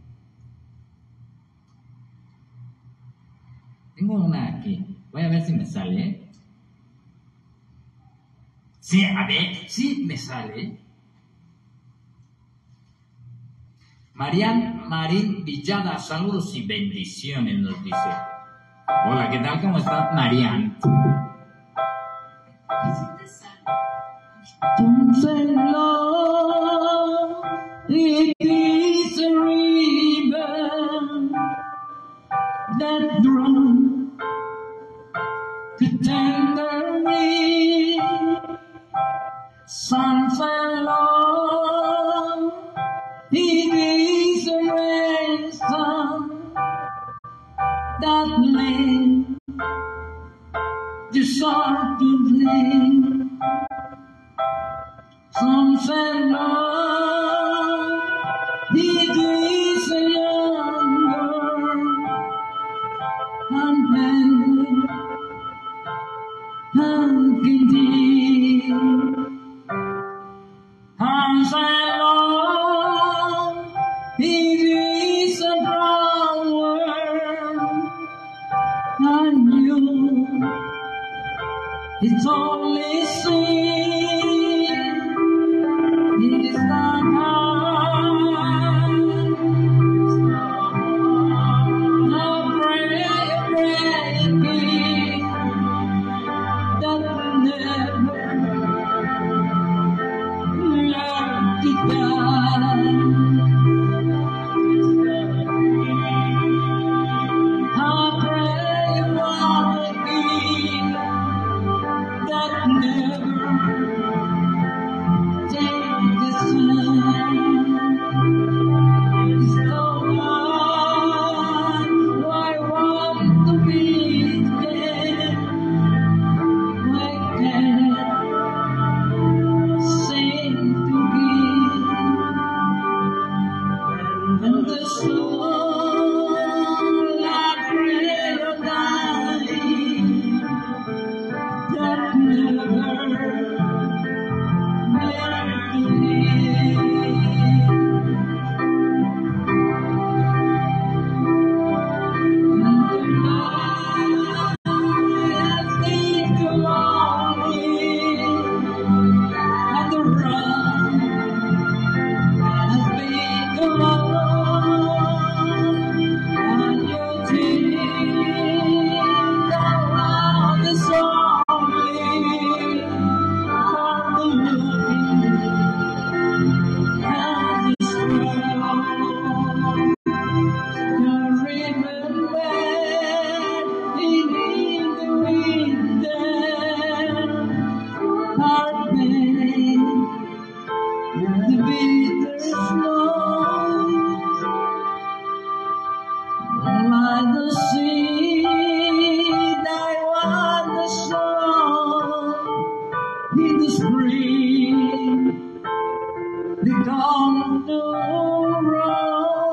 Tengo una aquí. Voy a ver si me sale, ¿eh? Sí, a ver, sí me sale. Marín Villada, saludos y bendiciones, nos dice. Hola, ¿qué tal? ¿Cómo está Marian? It is a river that runs to tenderly sunset long. It is a ransom that led the soul to blame. Sunset long, it is a young girl unbended and indeed. Sunset long, it is a brown world and you, it's only sin. It's not hard, no breaking that will never learn to die. I pray one king that never take the sun. It's so hard, I want to be dead. I can't seem to give. And the soul I pray to die, that never learn to live. And the night has been too long, and the run has been too long, and you think around the only for the looking and the strong. I remember in the winter, our pain, the bitter snow, like the seed I want to sow in the spring, they come to roll.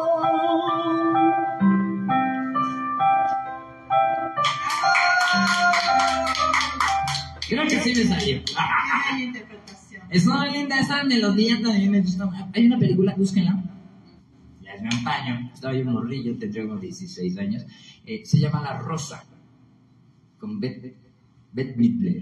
Creo que sí me salió. Hay interpretación. Es muy linda esa melodía, también me gusta. Hay una película, búsquenla. Ya es un antaño, estaba yo morrillo, tendría unos 16 años. Se llama La Rosa, con Bette Midler.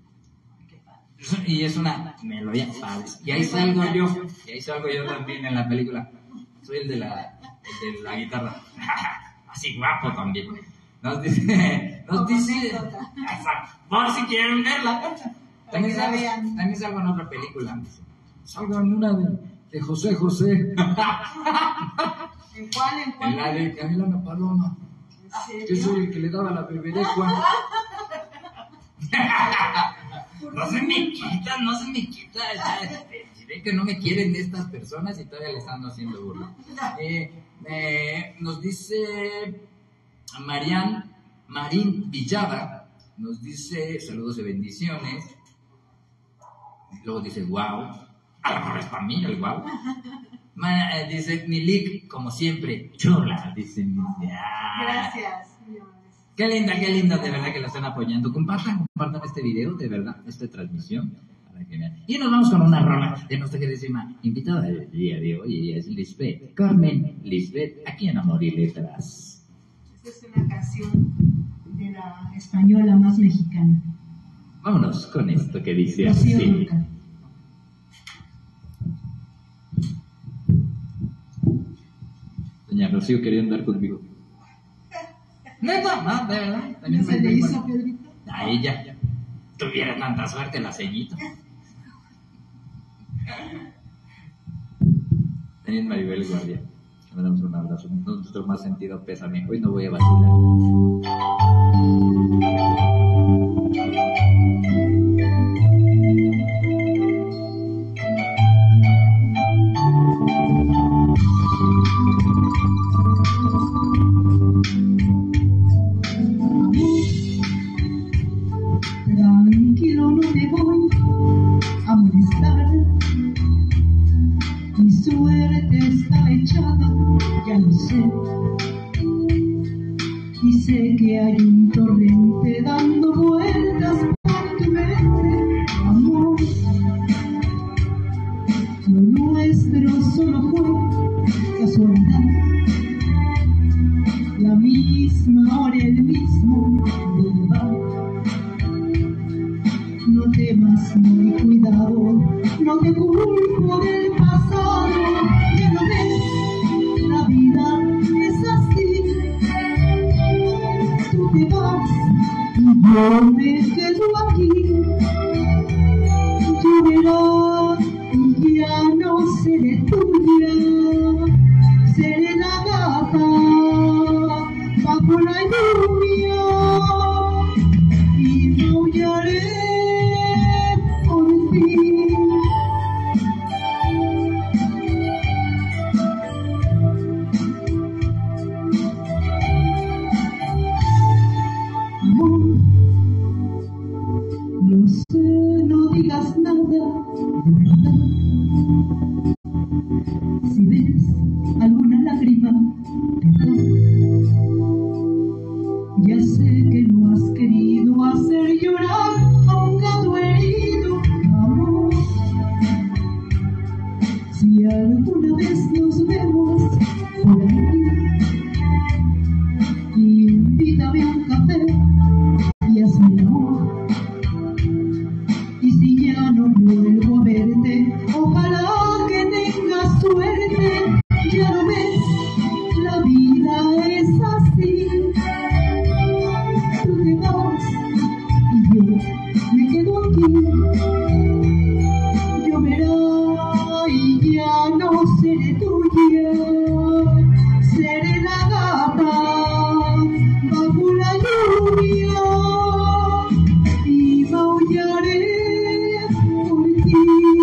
Y es una melodía padre. Y ahí salgo yo también en la película. Soy el de la guitarra. Así guapo también. Nos dice, exacto, por si quieren verla. También salgo en otra película. Salgo en una de José José. ¿En cuál? En la de Camila La Paloma. Yo soy el que le daba la beberecua. No se me quita. Si ven que no me quieren de estas personas y todavía le están haciendo burla. Nos dice Marín Villada, nos dice saludos y bendiciones. Luego dice wow. A lo mejor es para mí el wow. Dice Milik, como siempre, chula. Dice Gracias. Qué linda, de verdad que la están apoyando. Compartan este video, de verdad, esta transmisión, Genial. Y nos vamos con una rola de nuestra queridísima invitada del día de hoy. Ella es Lisbeth, Carmen Lisbeth, aquí en Amor y Letras. Esta es una canción de la española más mexicana. Vámonos con esto que dice Rocío así. Dúrcal. Doña Rocío quería andar conmigo. Neta, no, de verdad. ¿No se le hizo, Pedrito? A ella. Tuviera tanta suerte la ceñito. También Maribel Guardia. Le damos un abrazo. Nuestro más sentido pésame. Hoy no voy a vacilar. Tranquilo, no te voy a molestar. Mi suerte está echada, ya lo sé. Y sé que hay un torrente dando vueltas por tu mente, amor. Lo nuestro solo fue casualidad. La misma hora, el mismo lugar. No temas, no hay cuidado, no te culpo del pasado. Ya lo ves, la vida es así. Tú te vas y yo me quedo aquí. Lloverá y ya no seré tuya. Seré la gata bajo la lluvia y maullaré por ti. Amor, lo sé, no digas nada de verdad. Si ves alguna lágrima, perdón. Ya sé que no has querido hacer llorar a un gato herido, amor. Si alguna vez nos vemos por ahí, invítame a un café y hazme el amor. Y si ya no vuelvo a verte, ojalá que tengas suerte. Ya lo ves, la vida es así. Tú te vas y yo me quedo aquí. Lloverá y ya no seré tuya. Seré la gata bajo la lluvia y maullaré por ti.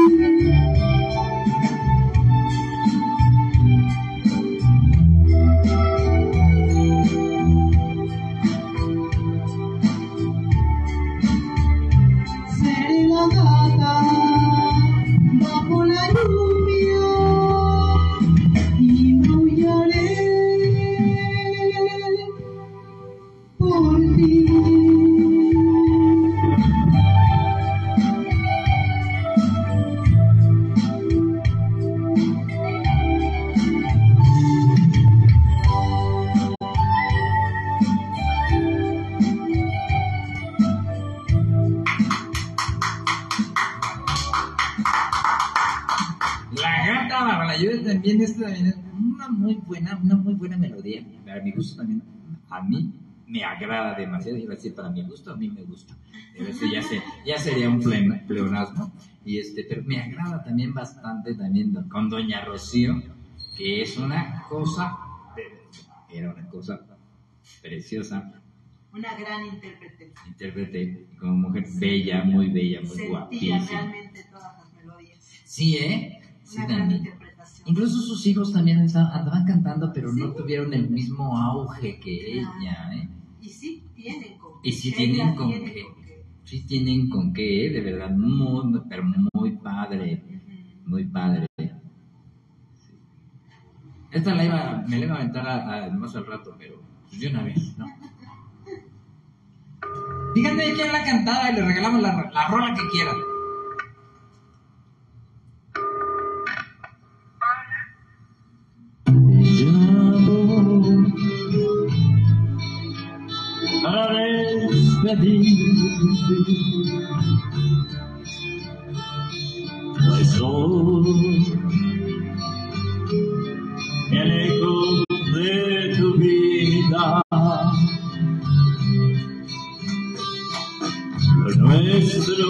Seré la gata bajo la lluvia y maullaré por ti. La gata bajo la lluvia también es una muy buena melodía. Para mi gusto también, a mí me agrada demasiado. Iba a decir para mi gusto, a mí me gusta. Pero eso ya sería un pleonasmo. Pero me agrada también bastante también con Doña Rocío, que es una cosa, era una cosa preciosa. Una gran intérprete. Intérprete como mujer bella, muy Sentía guapísima. realmente todas las melodías. Sí, Sí, Una gran también. interpretación. Incluso sus hijos también andaban cantando, pero no tuvieron el mismo auge que ella, ¿eh? Y sí tienen con qué. Y sí tienen con qué. Sí tienen con qué, de verdad, pero muy padre. Muy padre. Sí. Esta me la iba a aventar más al rato, pero pues de una vez, ¿no? Díganme quién la cantaba y le regalamos la rola que quieran. Pues soy el eco de tu vida. Lo nuestro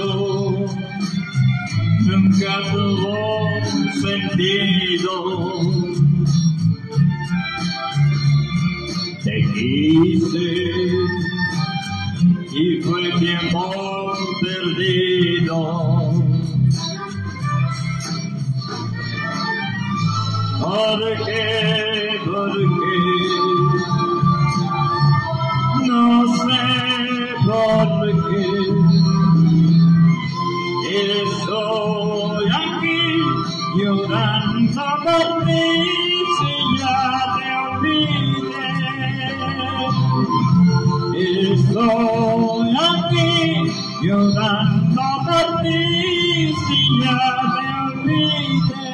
nunca tuvo sentido. Te quise y fue tiempo perdido. ¿Por qué? No sé por qué. Estoy aquí llorando por ti si ya te olvidé. Estoy aquí llorando por ti si ya te olvidé.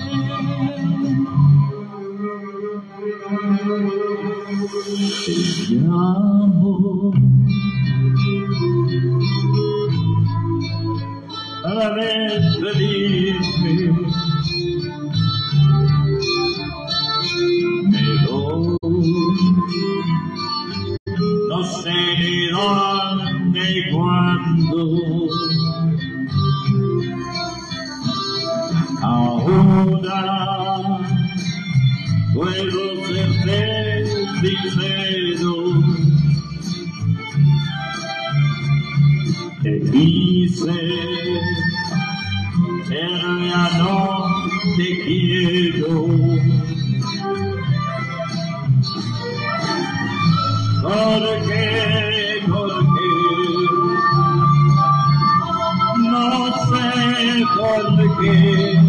Te llamo para despedirme, pero no sé ni dónde y cuándo. Ahora puedo serte sincero. Te quise, pero ya no te quiero. ¿Por qué? No sé por qué.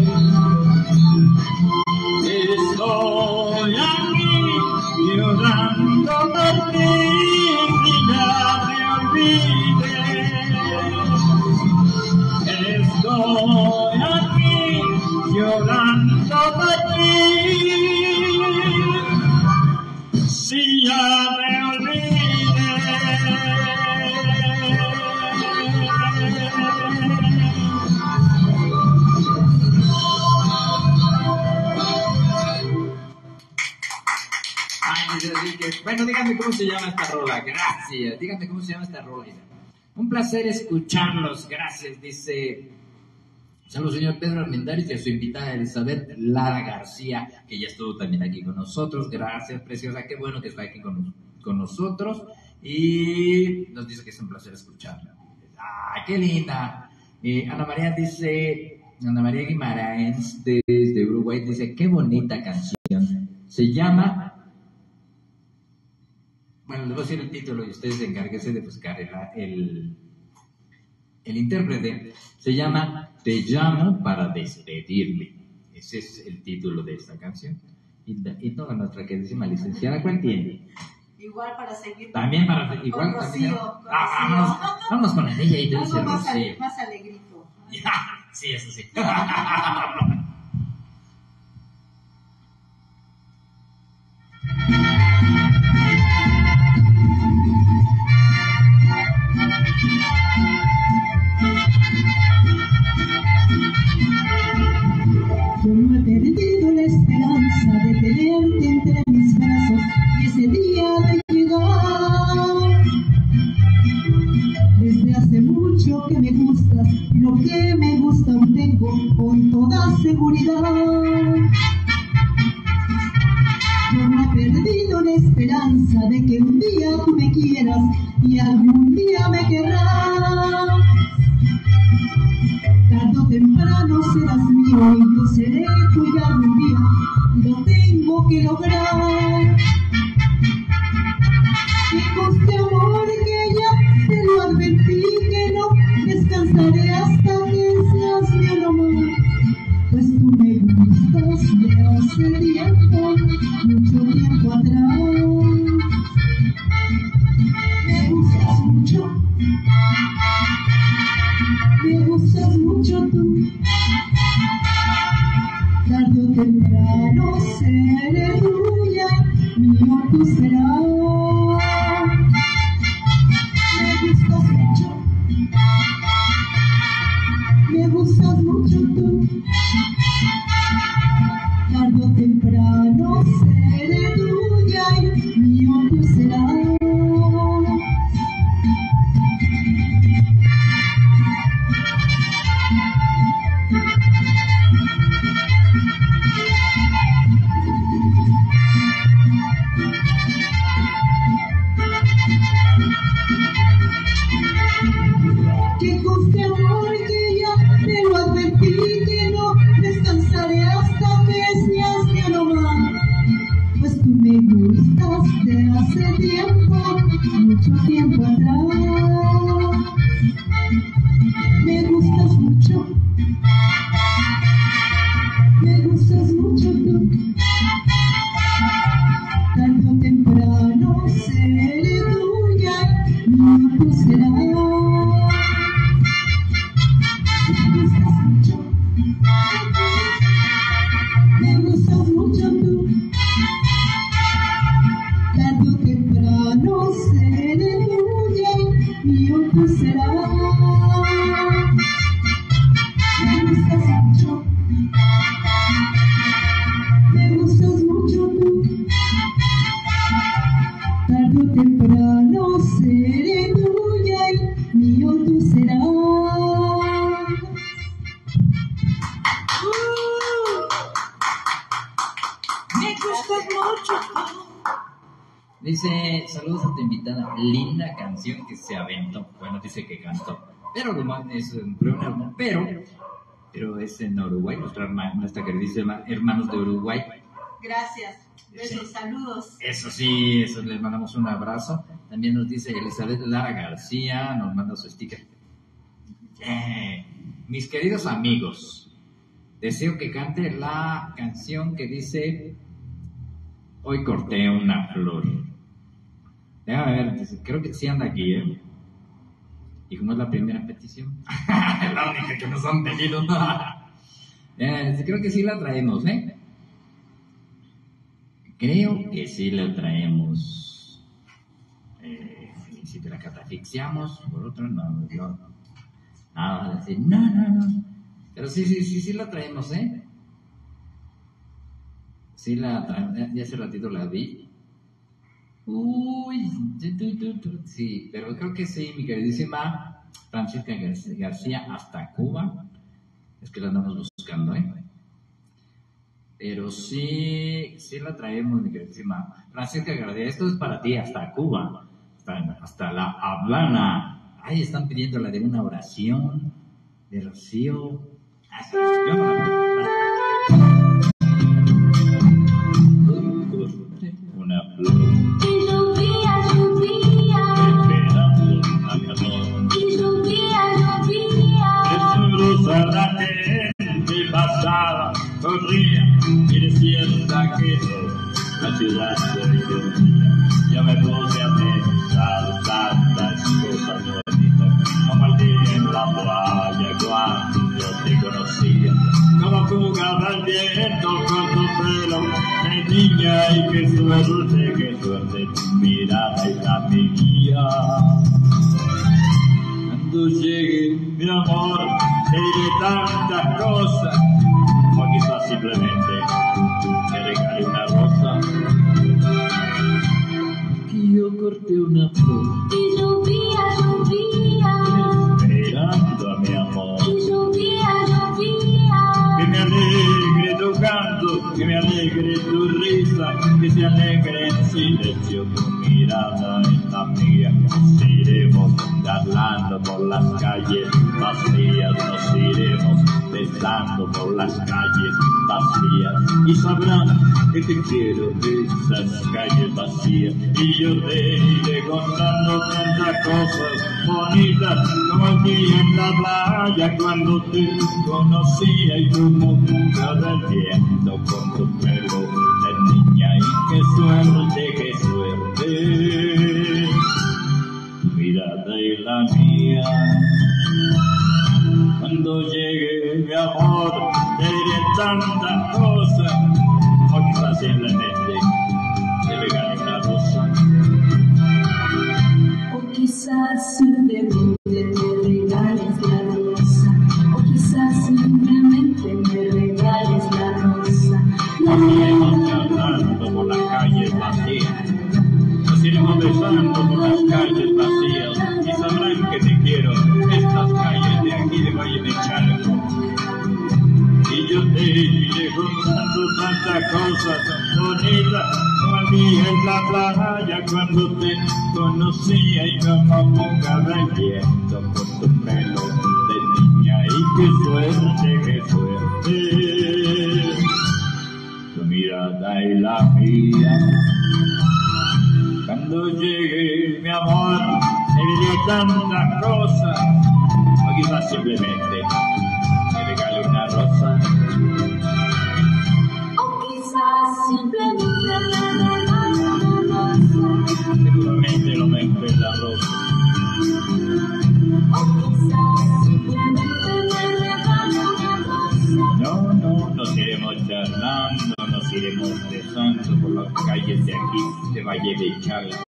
Estoy aquí llorando por ti y ya te olvidé. Estoy aquí llorando por ti si ya te olvidé. Bueno, díganme cómo se llama esta rola. Gracias. Díganme cómo se llama esta rola. Un placer escucharlos. Gracias. Dice, saludos señor Pedro Armendáriz y a su invitada Elizabeth Lara García, que ya estuvo también aquí con nosotros. Gracias, preciosa. Qué bueno que está aquí con nosotros. Y nos dice que es un placer escucharla. ¡Ah, qué linda! Ana María dice, Ana María Guimarães desde Uruguay dice, qué bonita canción. Se llama... Bueno, les voy a decir el título y ustedes encárguense de buscar el intérprete. Se llama Te llamo para despedirme. Ese es el título de esta canción. Y toda nuestra queridísima licenciada, ¿cuál tiene? Igual para seguir. También para igual con también. Rocío. Vámonos con ella y Algo más, Rocío. más alegrito. Sí, eso sí. Yo no he perdido la esperanza de tenerte entre mis brazos y ese día de llegar. Desde hace mucho que me gustas y lo que me gusta aún tengo con toda seguridad. Yo no he perdido la esperanza de que un día tú me quieras y algún día me querrás. Tarde o temprano serás mío y yo seré tuya algún día, lo tengo que lograr. Y con este amor que ya te lo advertí que no descansaré hasta que seas mi amor. Pues tú me gustas de hace tiempo, mucho tiempo atrás. Me gustas mucho. Me gustas mucho tú. Tarde o temprano seré tuya, mío tú serás. Me gustas mucho. Tú me gustas de hace tiempo, mucho tiempo atrás. Me gustas mucho tú. Tarde o temprano seré tuya, mío tú serás. Me gustas mucho tú. Tarde o temprano seré tuya, mío tú serás. Me gustas mucho. Me gustas mucho tú. Tarde o temprano seré tuya y mío tú serás. Me gustas mucho. Dice, saludos a tu invitada, linda canción que se aventó. Bueno, dice que cantó, pero es en Uruguay, nuestra queridísima hermanos de Uruguay. Gracias, besos, saludos. Eso sí, eso les mandamos un abrazo. También nos dice Elizabeth Lara García, nos manda su sticker. Mis queridos amigos, deseo que cante la canción que dice Hoy corté una flor. Déjame ver, creo que sí anda aquí, ¿eh? Y como es la primera petición, es la única que nos han pedido. Creo que sí la traemos, ¿eh? Creo que sí la traemos. Si te la catafixiamos, por otro, no. Vas a decir, no. Pero sí la traemos, ¿eh? Sí la traemos, ya hace ratito la vi. Uy, sí, pero creo que sí, mi queridísima Francisca García, hasta Cuba. Es que la andamos buscando, ¿eh? Pero sí la traemos, mi queridísima Francisca García. Esto es para ti, hasta Cuba, hasta La Habana. Ay, están pidiendo la de una oración de Rocío. Una flor. Y llovía, esperando a mi amor. y llovía. Presurosa la gente pasaba, corría y desierta quedó la ciudad de mi dormida. Yo me puse a pensar tantas cosas bonitas, como el día en la playa cuando te conocía, como jugaba el viento con tu pelo de niña, y qué suerte tu mirada y la mía. Cuando llegue mi amor, te diré tantas cosas, como quizás simplemente te regale una rosa. Que yo corté una flor, Y llovía, esperando a mi amor. y llovía. Que me alegre tu canto, que me alegre tu risa, que se alegre en silencio tu mirada en la mía. Nos iremos charlando por las calles vacías, nos iremos besando por las calles vacías, y sabrán que te quiero esas calles vacías. Y yo te iré contando tantas cosas bonitas, como el día en la playa cuando te conocía, y como jugaba el viento con tu pelo de niña. Y qué suerte, tu mirada y la mía. Cuando llegue mi amor, te diré tantas cosas, o quizás simplemente te regale una rosa. O quizás simplemente me regales la rosa. O quizás simplemente me regales la rosa. Nos iremos charlando por las calles vacías, nos iremos besando por las calles vacías, y sabrán que te quiero estas calles de aquí de Valle de Chalco. Y yo te iré contando tantas cosas bonitas, como el día en la playa cuando te conocía, y como jugaba el viento con tu pelo de niña. Y qué suerte, tu mirada mirada y la mía. Cuando llegue mi amor, me diré tantas cosas, o quizás simplemente me regale una rosa. O quizás simplemente me regale una rosa. Seguramente lo mejor es la rosa. O quizás simplemente me regale una rosa. No, nos iremos charlando, nos iremos besando por las calles de aquí, de Valle de Chala.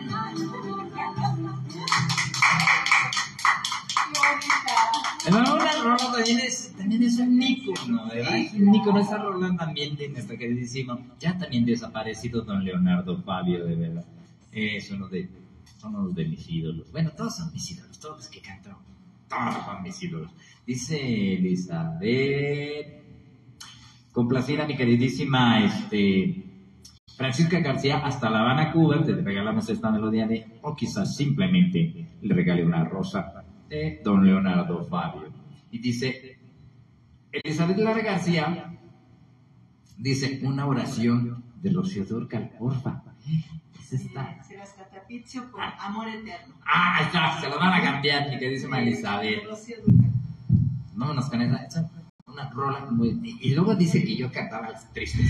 La rola también es un ícono, ¿verdad? Es un ícono, esa rola también de nuestro queridísimo, ya también desaparecido don Leonardo Fabio, de verdad. Es uno de mis ídolos. Bueno, todos son mis ídolos, todos los que cantan, todos son mis ídolos. Dice Elizabeth, complacida mi queridísima Francisca García, hasta La Habana, Cuba, te regalamos esta melodía de O quizás simplemente le regale una rosa, de don Leonardo Fabio. Y dice Elizabeth Lara García, dice una oración de Rocío Dúrcal, porfa. Es esta. Se las catapizio por amor eterno. Ah, está, se lo van a cambiar, mi queridísima Elizabeth. Rocío Dúrcal. Vámonos con esa una rola muy... Y luego dice que yo cantaba las tristes.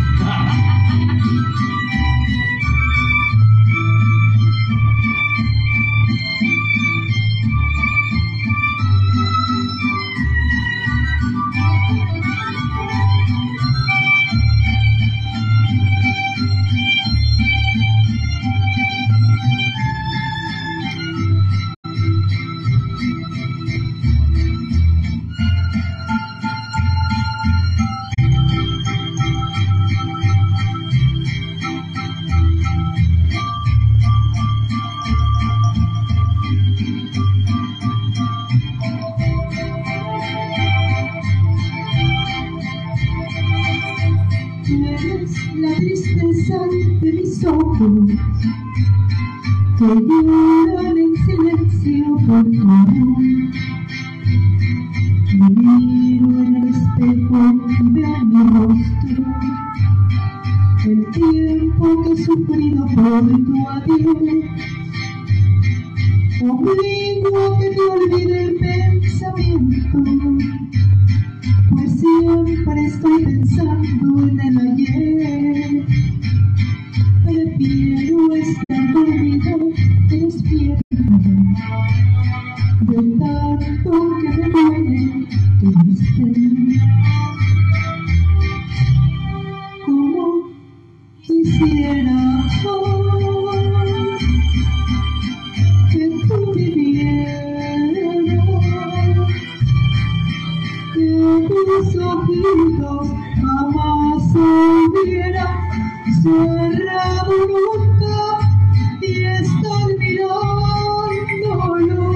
Que lloran en silencio por tu amor. Me miro en el espejo y veo mi rostro, el tiempo que he sufrido por tu adiós. Obligo a que te olvide el pensamiento, pues siempre estoy pensando en el ayer. Prefiero estar dormido que despierto, de tanto que me duele que no estés. Como quisiera que tú vivieras, que tus ojitos jamás hubieran cerrado nunca y estar mirándolo.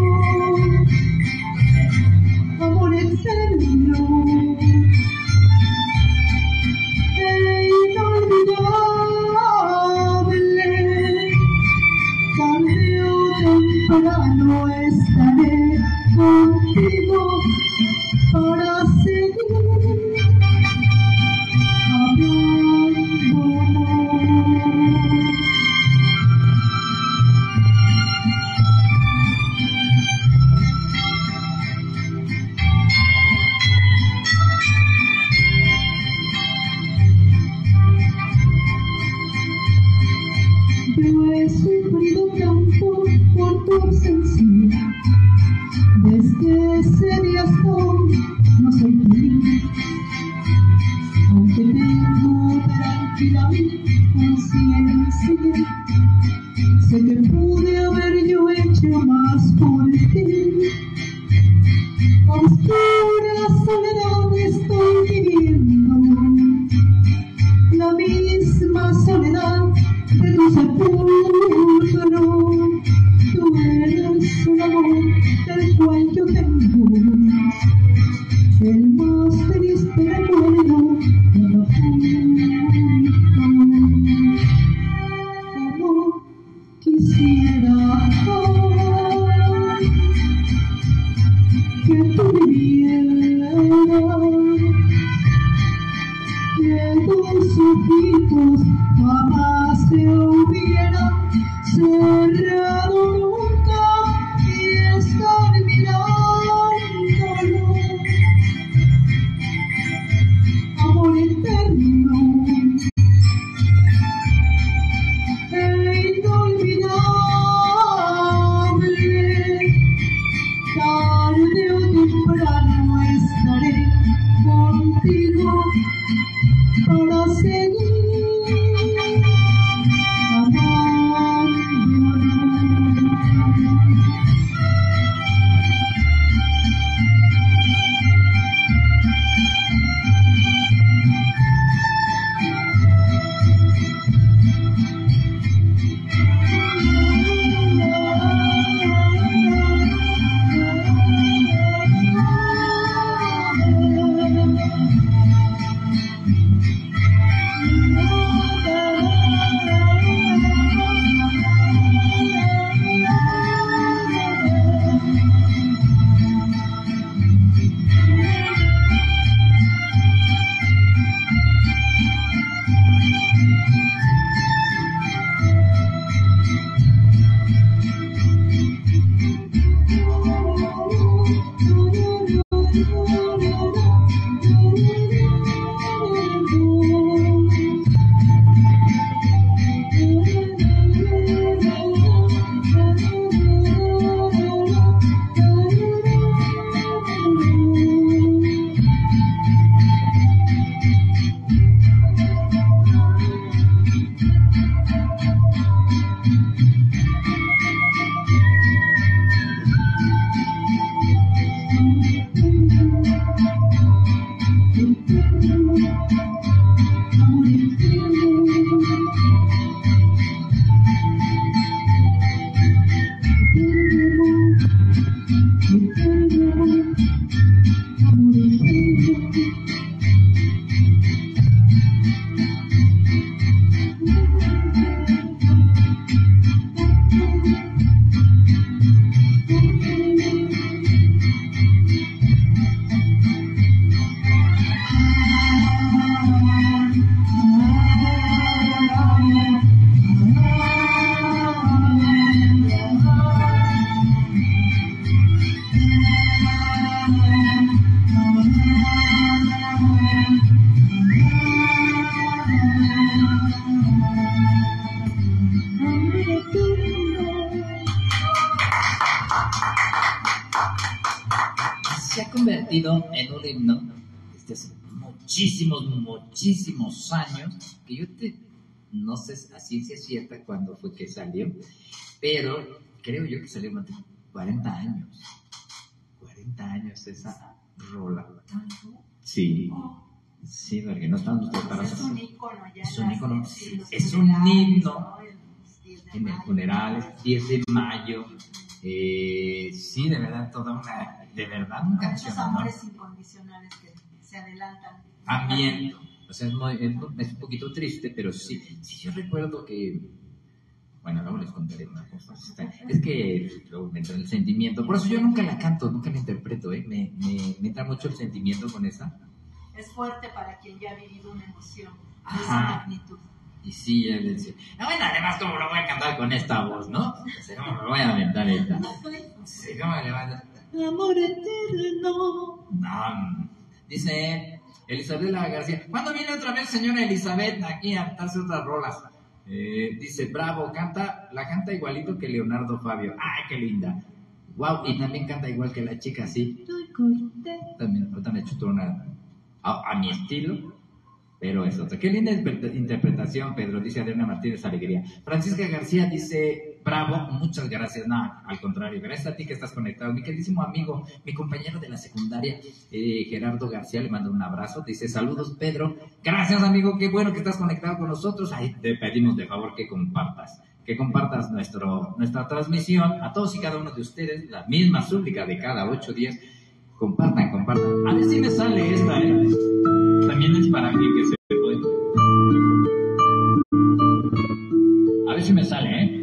Amor eterno e inolvidable, tarde o temprano estaré contigo para seguir Yo he sufrido tanto por tu ausencia, desde ese día hasta hoy no soy feliz, aunque tengo tranquila mi conciencia, sé que pude haber yo hecho más por ti. A oscura soledad estoy viviendo, la misma soledad de tu sepulcro. Tú eres un amor del cual yo tengo el más triste recuerdo de la pública. Como quisiera que tú vivieras, que tú supieras convertido en un himno desde hace muchísimos años, que yo no sé a ciencia cierta cuándo fue que salió, pero creo yo que salió más de 40 años. 40 años esa rola. Sí, porque no están ustedes para es un ícono ya. Es un ícono, es un himno en el funeral, 10 de mayo. Sí, de verdad, un canción. Esos amores incondicionales que se adelantan. También, o sea, es un poquito triste, pero sí yo recuerdo que, bueno, luego les contaré una cosa. Es que luego me entra el sentimiento, por eso yo nunca la canto, nunca la interpreto, me entra mucho el sentimiento con esa. Es fuerte para quien ya ha vivido una emoción de esa magnitud. Y sí, ya le decía, bueno, además, ¿cómo lo voy a cantar con esta voz, no? O sea, ¿cómo lo voy a aventar esta? Sí, ¿cómo le va a dar? Amor eterno. No, dice Elizabeth García, ¿cuándo viene otra vez, señora Elizabeth, aquí a cantarse otras rolas? Dice, bravo, la canta igualito que Leonardo Fabio. ¡Ay, qué linda! Wow, y también canta igual que la chica, sí. También, ahorita me chutó una a mi estilo, pero es otra. Qué linda interpretación, Pedro, dice Adriana Martínez Alegría. Francisca García dice, bravo, muchas gracias. No, al contrario, gracias a ti que estás conectado. Mi queridísimo amigo, mi compañero de la secundaria, Gerardo García, le mando un abrazo. Dice, saludos, Pedro. Gracias, amigo, qué bueno que estás conectado con nosotros. Ahí te pedimos de favor que compartas nuestra transmisión a todos y cada uno de ustedes, la misma súplica de cada 8 días. Compartan. A ver si me sale esta, También es para alguien que se fue. A ver si me sale,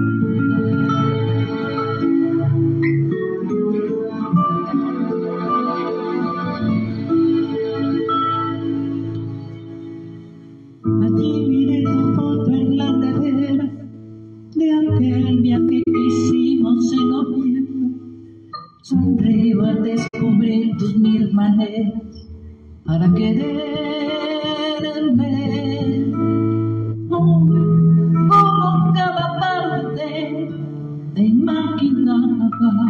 Allí miré tu foto en la nevera de aquel viaje que hicimos en noviembre. Sonrío al descubrir tus mil maneras para quererme. Como cada tarde te imaginaba.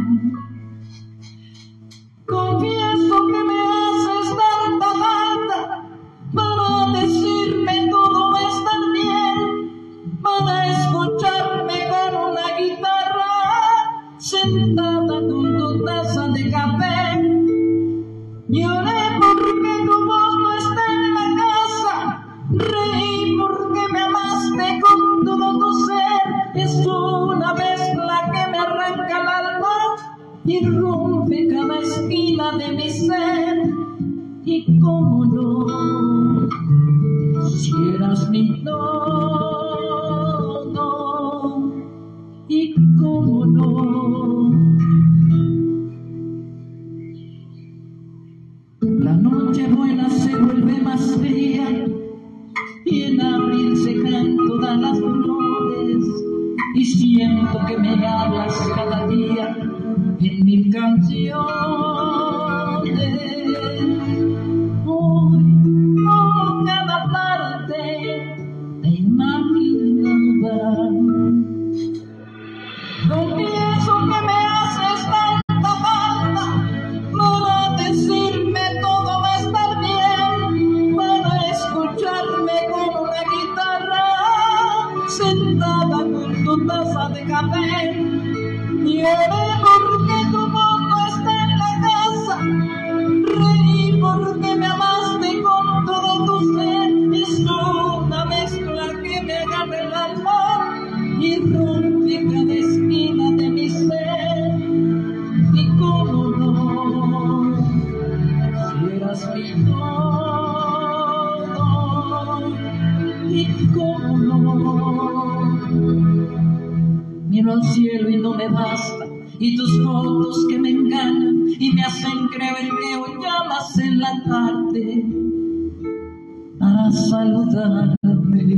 Confieso que me haces tanta falta para decirme todo va a estar bien, para escucharme con una guitarra sentada con tu taza de café. Lloré porque tu voz no está en la casa, reí porque me amaste con todo tu ser. Es una mezcla que me arranca el alma y rompe cada esquina de mi ser. Y cómo no, si eras mi todo, y cómo no. La noche buena se vuelve más fría y en abril se caen todas las flores y siento que me hablas cada día en mil canciones. Hoy, como cada tarde te imaginaba. Confieso que me haces tanta falta para decirme todo va a estar bien, para escucharme con una guitarra sentada con tu taza de café. Lloré porque tu voz no está en la casa, reí porque me amaste con todo tu ser. Es una mezcla que me agarra el alma y rompe cada esquina de mi ser. Y cómo no, si eras mi todo, y cómo no. Miro al cielo y no me basta, y tus fotos que me engañan y me hacen creer que hoy llamas en la tarde a saludarme.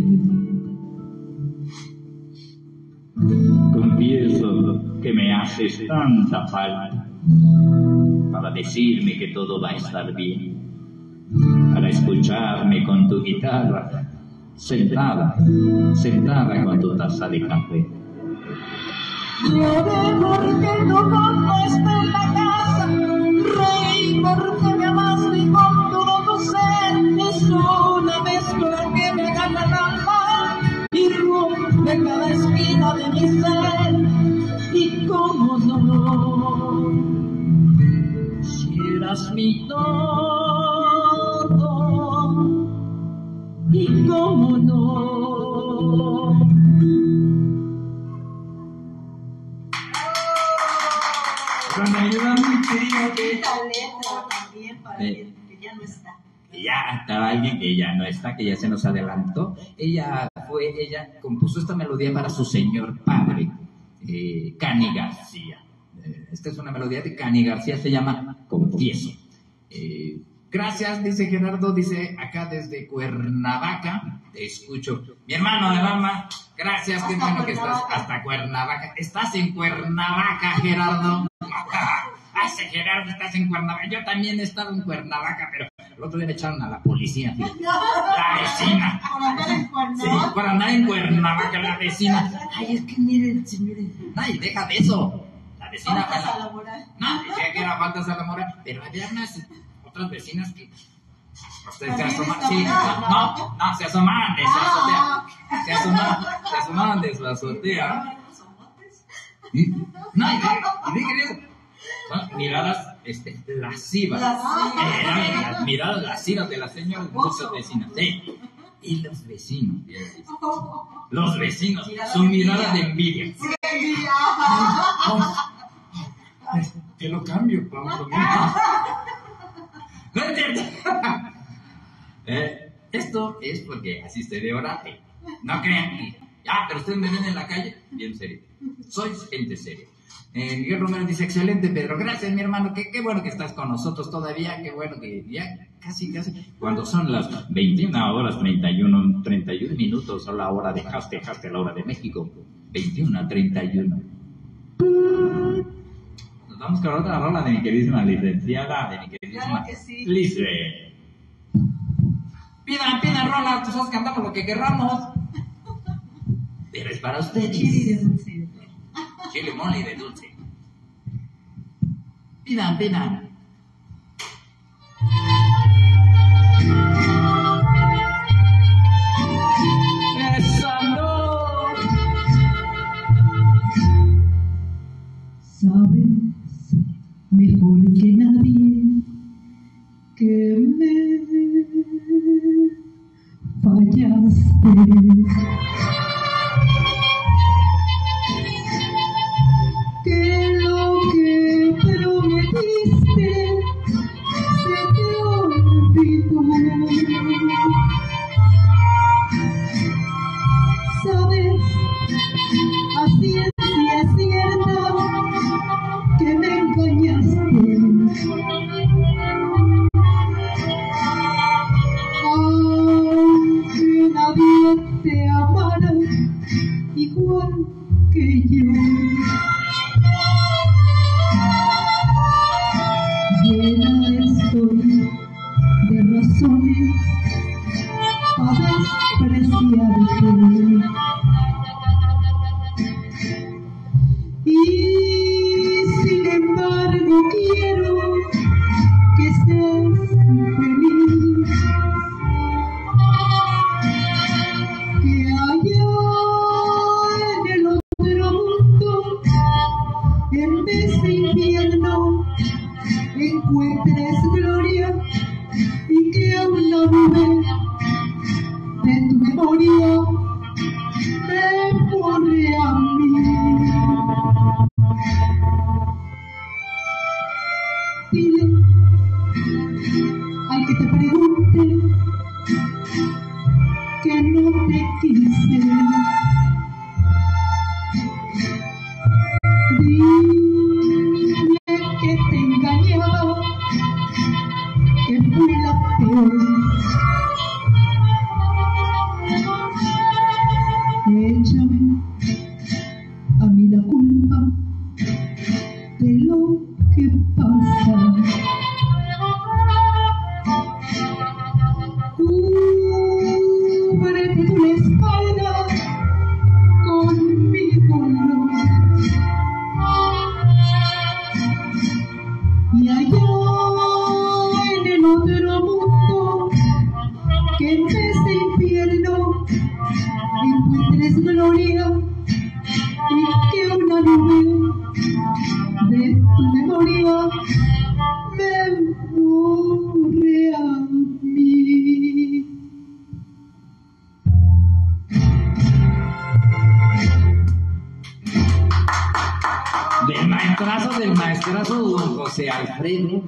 Confieso que me haces tanta falta para decirme que todo va a estar bien, para escucharme con tu guitarra sentada con tu taza de café. Lloré porque tu voz no está en la casa, reí porque me amaste y con todo tu ser es una mezcla que me gana el alma y rompe cada esquina de mi ser. Y cómo no, si eras mi todo, y cómo no. Cuando ayuda muy querido que Esta letra también para alguien que ya no está. ya estaba alguien que ya no está, que ya se nos adelantó. Ella compuso esta melodía para su señor padre, Cani García. Esta es una melodía de Cani García, se llama Confieso. Gracias, dice Gerardo, dice acá desde Cuernavaca, te escucho. Mi hermano de Bama, gracias, qué bueno que estás hasta Cuernavaca. Estás en Cuernavaca, Gerardo. Hace Gerardo, estás en Cuernavaca. Yo también he estado en Cuernavaca, pero el otro día me echaron a la policía, fíjate. La vecina. Por andar en Cuernavaca. Sí, por andar en Cuernavaca, la vecina. Ay, es que miren, señores. Ay, deja de eso. La vecina. Faltas a la moral. No, decía que era faltas a la moral, pero había otras vecinas que. Ustedes se asomaban. Sí, no, se asomaban de su azotea. Se asomaban de su azotea. No, y dije eso. Bueno, miradas lascivas. Eran las miradas lascivas de las señoras, muchas vecinas. Sí. Y los vecinos, los vecinos, su mirada de envidia. Te lo cambio, Pablo. No entiendo. Esto es porque así se ve orate. No crean que. Pero ustedes me ven en la calle, bien serio. Sois gente seria. Miguel Romero dice, excelente, Pedro. Gracias, mi hermano. Qué bueno que estás con nosotros todavía. Qué bueno que ya casi. Cuando son las 21 horas 31 minutos a la hora de Haste, la hora de México. 21:31. Nos vamos con otra rola de mi queridísima licenciada, de mi queridísima Claro que sí. Lisbeth. Pidan rola, nosotros cantamos lo que querramos. Pero es para ustedes. Chile de dulce. Chile, mole y de dulce. Pidan. Esa no. Sabes mejor que nadie que me fallaste. Que lo que prometiste se te olvidó. Sabes, a ciencia cierta, que me engañaste. Aunque nadie te amara igual que yo. Llena estoy de razones para despreciarte. Y sin embargo quiero que seas feliz, que allá en el otro mundo maestrazo don José Alfredo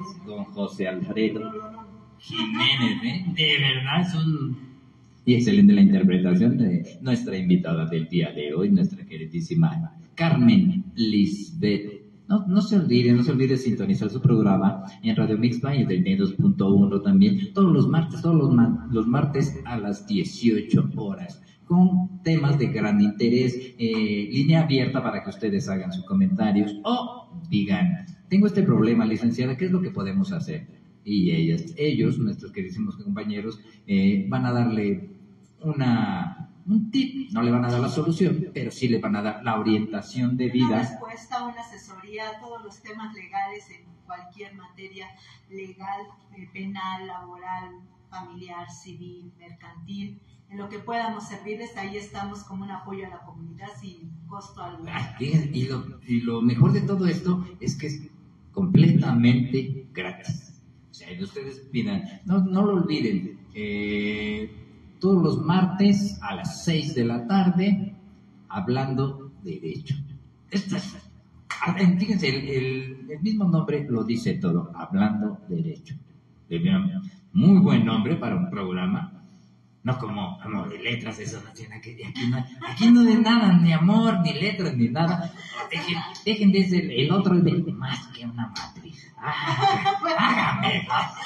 Jiménez, de verdad es y excelente la interpretación de nuestra invitada del día de hoy, nuestra queridísima Carmen Lisbeth. No se olvide sintonizar su programa en Radio Mix Valle 32.1 también, todos los martes a las 18 horas, con temas de gran interés, línea abierta para que ustedes hagan sus comentarios o digan, tengo este problema, licenciada, ¿qué es lo que podemos hacer? Y ellos, nuestros queridísimos compañeros, van a darle un tip, no le van a dar la solución, pero sí le van a dar la orientación de vida. Una respuesta, una asesoría a todos los temas legales en cualquier materia legal, penal, laboral, familiar, civil, mercantil, en lo que podamos servirles, ahí estamos como un apoyo a la comunidad sin costo alguno. Y lo mejor de todo esto es que es completamente gratis. O sea, ustedes pidan, no lo olviden, todos los martes a las 6 de la tarde, hablando derecho. Fíjense, el mismo nombre lo dice todo, hablando derecho. Muy buen nombre para un programa, no como amor de letras, eso no tiene que aquí no de nada, ni amor, ni letras, ni nada. Dejen de ser el otro de más que una matriz. Hágame.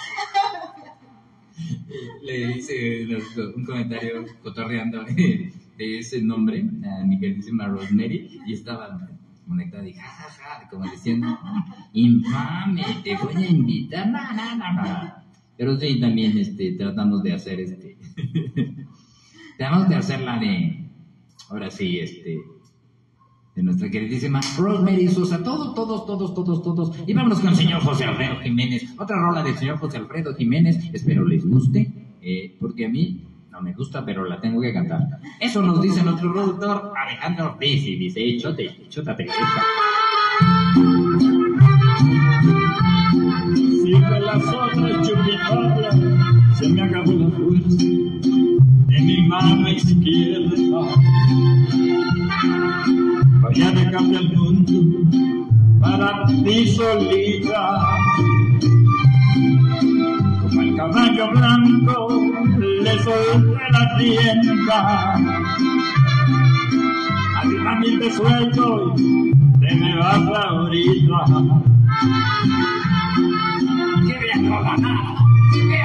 Le hice un comentario cotorreando de ese nombre a mi queridísima Rosemary y estaba conectada y jajaja, como diciendo, infame, te voy a invitar, no. Pero sí, también tratamos de hacer tratamos de hacerla ahora sí, de nuestra queridísima Rosemary Sosa, todos. Y vámonos con el señor José Alfredo Jiménez, otra rola del señor José Alfredo Jiménez, espero les guste, porque a mí no me gusta, pero la tengo que cantar. Eso nos dice nuestro productor Alejandro Ortiz, y dice, chútate esa. Si de las otras chupitarlas se me acabó la fuerza en mi mano izquierda, voy a dejarme el mundo para ti solita, como el caballo blanco le solté la rienda. Arriba mil te suelto y te me vas ahorita. ¡Qué bien no da nada! ¡Qué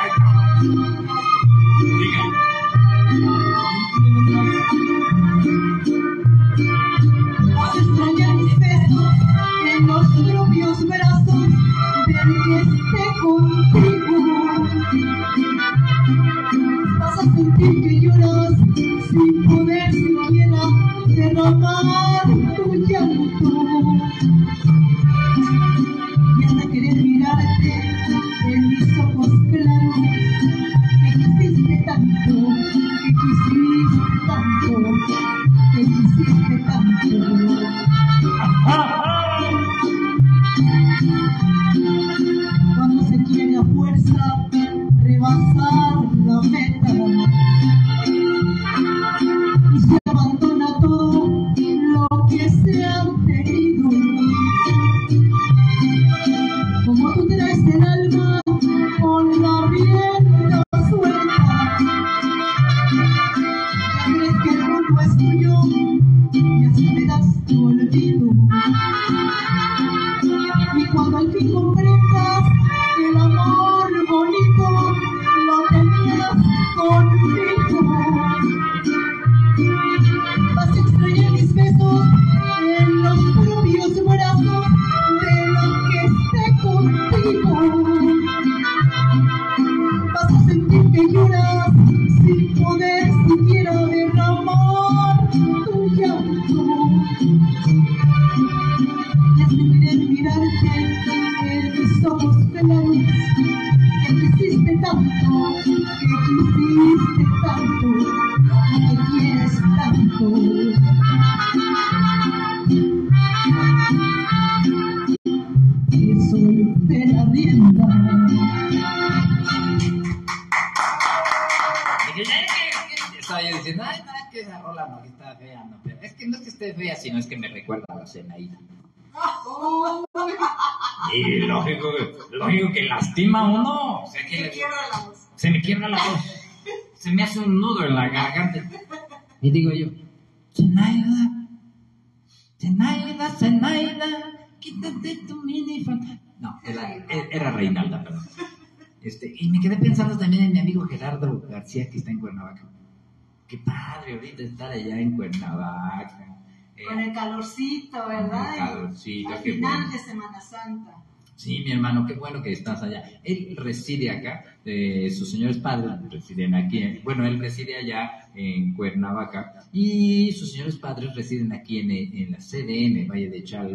Vas a extrañar mis besos en los propios brazos del que esté contigo. Vas a sentir que lloras sin poder siquiera derramar tu llanto. Y vas a querer mirarte en mis ojos claros, que quisiste tanto, cuando se quiere a fuerza rebasar la meta y se abandona todo lo que se ha tenido. Como tú traes el alma con la rienda suelta, ya crees que el mundo es tuyo y hasta le das tu olvido. Y cuando al fin comprendas que el amor bonito lo tenías conmigo, vas a extrañar mis besos en los propios brazos de lo que esté contigo. Vas a sentir que lloras sin poder siquiera derramar tu llanto. Y hasta querer mirarte en mis ojos claros, que quisiste tanto, que quieres tanto. Eso te la rienda. Estaba yo diciendo, ay, no, es que esa rola no está fea, no, pero es que no es que esté fea, sino es que me recuerda a la Zenaida. Y lógico que lastima a uno. O sea, se me quiebra la voz. Se me hace un nudo en la garganta. Y digo yo, Zenaida, quítate tu minifalda. No, era Reinalda, perdón. Y me quedé pensando también en mi amigo Gerardo García, que está en Cuernavaca. Qué padre ahorita estar allá en Cuernavaca. Con el calorcito, ¿verdad? Con el calorcito, al qué final bueno. de Semana Santa. Sí, mi hermano, qué bueno que estás allá. Él reside acá, sus señores padres residen aquí, él reside allá en Cuernavaca y sus señores padres residen aquí en la CDN, Valle de Chalco.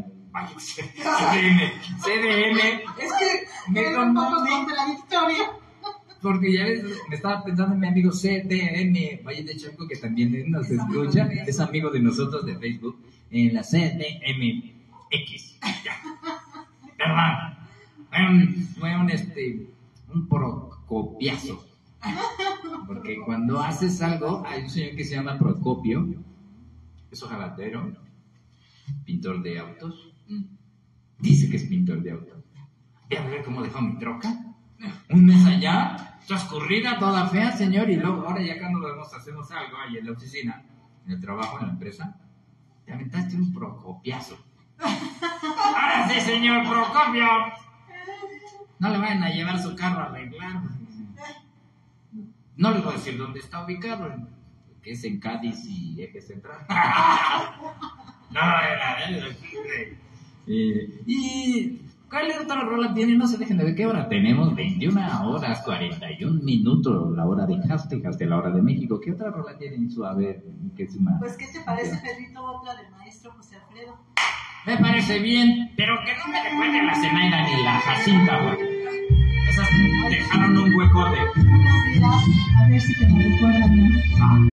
CDN. Es que me confundí de la Victoria. porque ya me estaba pensando en mi amigo CDN, Valle de Chalco, que también nos escucha, es amigo de nosotros de Facebook, en la CDMX. Perdón. Fue un procopiazo. Porque cuando haces algo, hay un señor que se llama Procopio, es ojalatero, pintor de autos. Dice que es pintor de autos. Y a ver cómo dejó mi troca. Un mes allá, transcurrida, toda fea, señor. Y luego, ahora ya cuando lo vemos, hacemos algo ahí en la oficina, en el trabajo, en la empresa, te aventaste un procopiazo. Ahora sí, señor Procopio. No le vayan a llevar su carro a arreglar. No les voy a decir dónde está ubicado, que es en Cádiz y Eje Central. No, ¿y cuál otra rola tiene? No se dejen de ver qué hora tenemos. 21 horas 41 minutos, la hora de Hashtag, la hora de México. ¿Qué otra rola tienen su haber? Pues, ¿qué te parece, Pedrito? Otra del maestro José Alfredo. Me parece bien, pero que no me recuerde la Zenaida ni la Jacinta, porque esas dejaron un huecote. Nos dirás, a ver si te lo recuerdan, ¿no?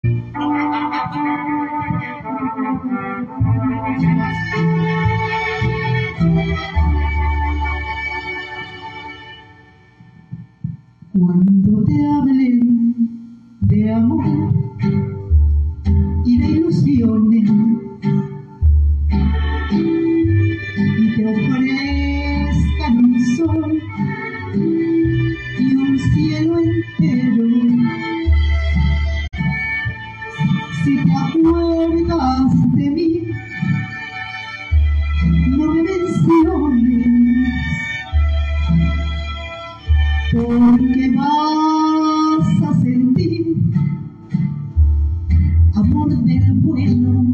Cuando te hablé de amor y de ilusiones y te ofrezcan un sol y un cielo entero, si te acuerdas de mí, no me menciones, porque vas a sentir amor del bueno.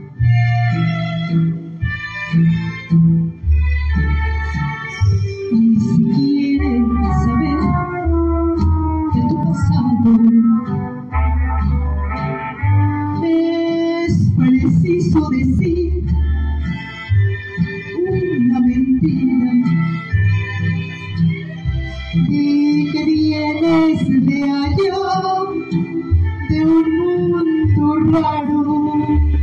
Y si quieres saber de tu pasado, es preciso decir una mentira. Y que vienes de allá, de un mundo raro,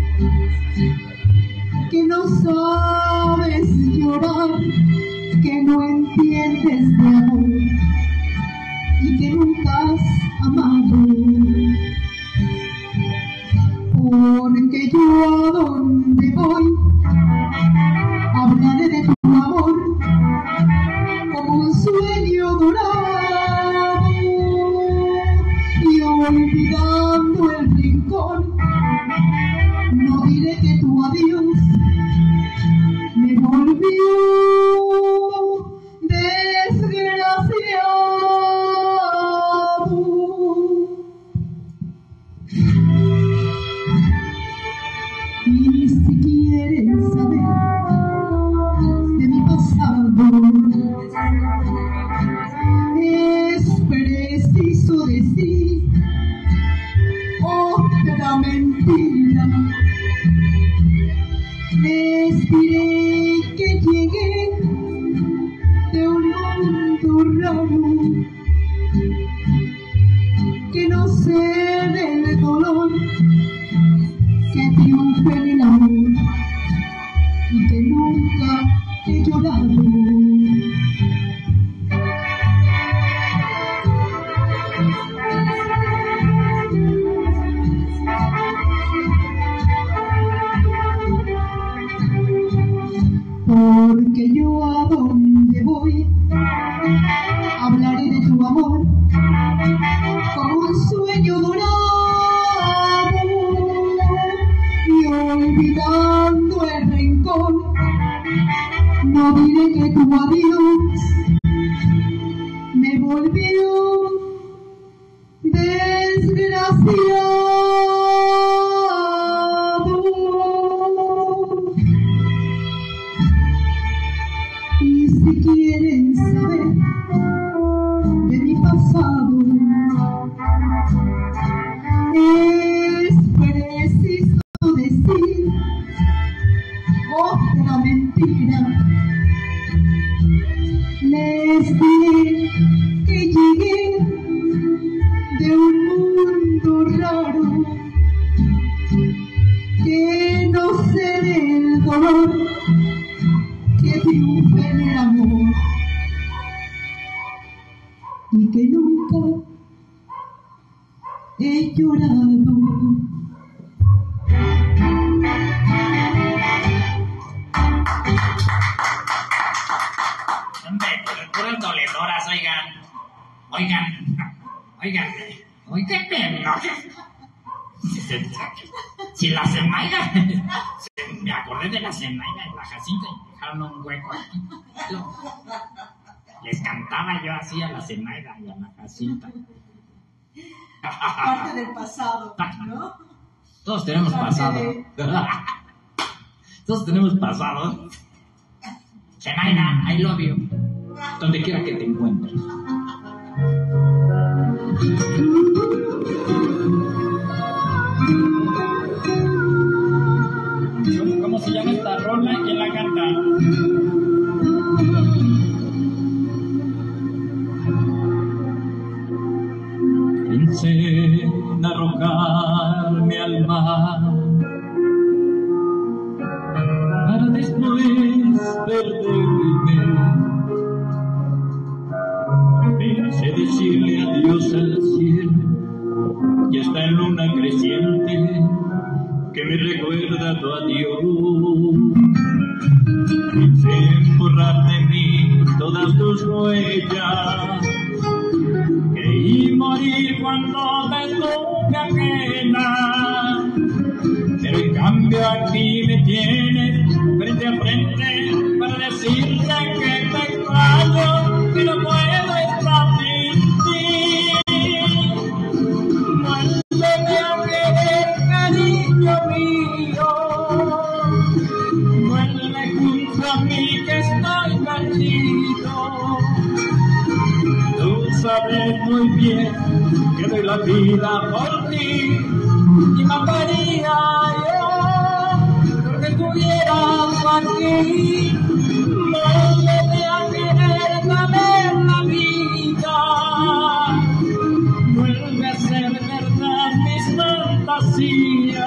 que no sabes llorar, que no entiendes de amor y que nunca has amado. Porque yo a donde voy hablaré de tu amor como un sueño dorado, y olvidando el rincón, no diré que tu adiós me volvió desgraciado. Y si quieres saber de mi pasado, es preciso decir otra mentira. Les diré que llegué de un mundo raro, que no sé del dolor, que triunfe en el amor y que nunca he llorado. Porque que yo a donde voy hablaré de tu amor como un sueño dorado, y olvidando el rencor no diré que tu adiós me volvió desgraciado. Y si quieren saber de mi pasado, es preciso decir otra mentira. Les diré que llegué de un mundo raro, que no sé del dolor que triunfa en el amor, y que nunca he llorado. Hombre, puras doledoras, oigan, qué pena. Si la Zenaida, me acordé de la Zenaida y la Jacinta y dejaron un hueco aquí. Les cantaba yo así a la Zenaida y a la Jacinta. Parte del pasado, ¿no? Todos tenemos pasado. Todos tenemos pasado. Zenaida, I love you. Donde quiera que te encuentres. ¿Cómo se llama esta rola? ¿Quién la canta? Pensé en arrojarme al mar para después perderme. Pensé decirle adiós al cielo y hasta en luna creciente que me recuerda tu adiós. Pensé en borrar de mí todas tus huellas, creí morir cuando me ajena, pero en cambio aquí me tienes frente a frente para decirte que te extraño, que no puedo estar sin ti. Vuélveme a querer, cariño mío, vuelve junto a mí que estoy perdido. Tú sabes muy bien que doy la vida por ti y mataría yo porque estuvieras aquí. Vuélveme a querer, dame la vida, vuelve a ser verdad mis fantasías.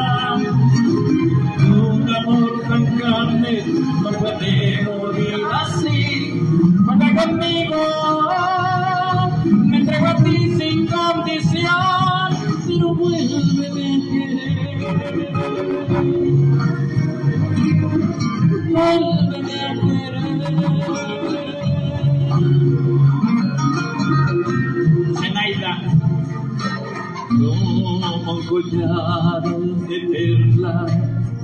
Un amor tan grande no puede morir así. Vuelve conmigo, me entrego a ti sin condición, pero vuélveme a querer, vuélveme a querer. Zenaida, como un collar de perlas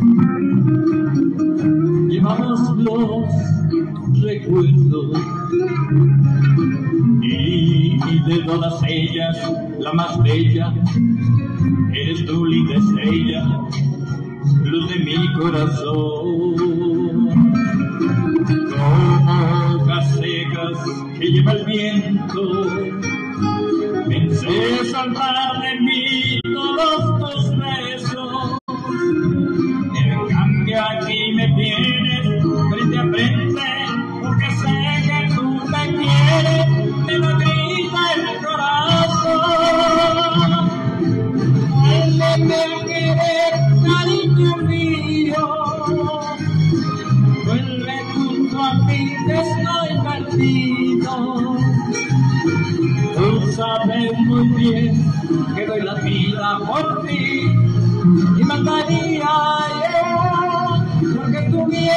llevamos los recuerdos, y de todas ellas la más bella eres tú, linda estrella, luz de mi corazón. Como hojas secas que lleva el viento, pensé salvar de mí todos tus besos. En cambio aquí me tienes frente a frente, porque sé que tú me quieres, me lo grita el corazón. Vuélveme a querer, cariño mío, vuelve junto a mí que estoy perdido. Tú sabes muy bien que doy la vida por ti y mataría yo porque tú me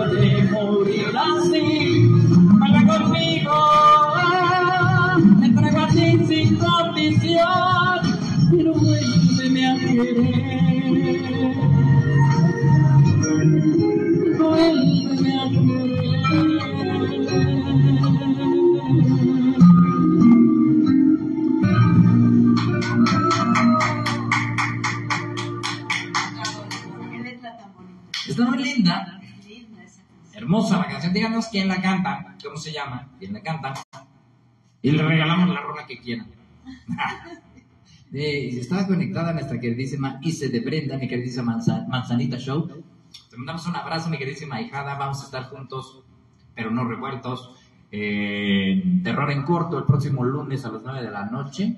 puede morir así. Baila conmigo, me entrego a ti sin condición, pero vuélveme a querer. Vuélveme a Está muy linda, hermosa la canción. Díganos quién la canta, cómo se llama, quién la canta, y le regalamos la rola que quieran. Estaba conectada nuestra queridísima Ise de Brenda, mi queridísima Manzanita Show. Te mandamos un abrazo, mi queridísima ahijada. Vamos a estar juntos, pero no revueltos. Terror en Corto el próximo lunes a las 9 de la noche.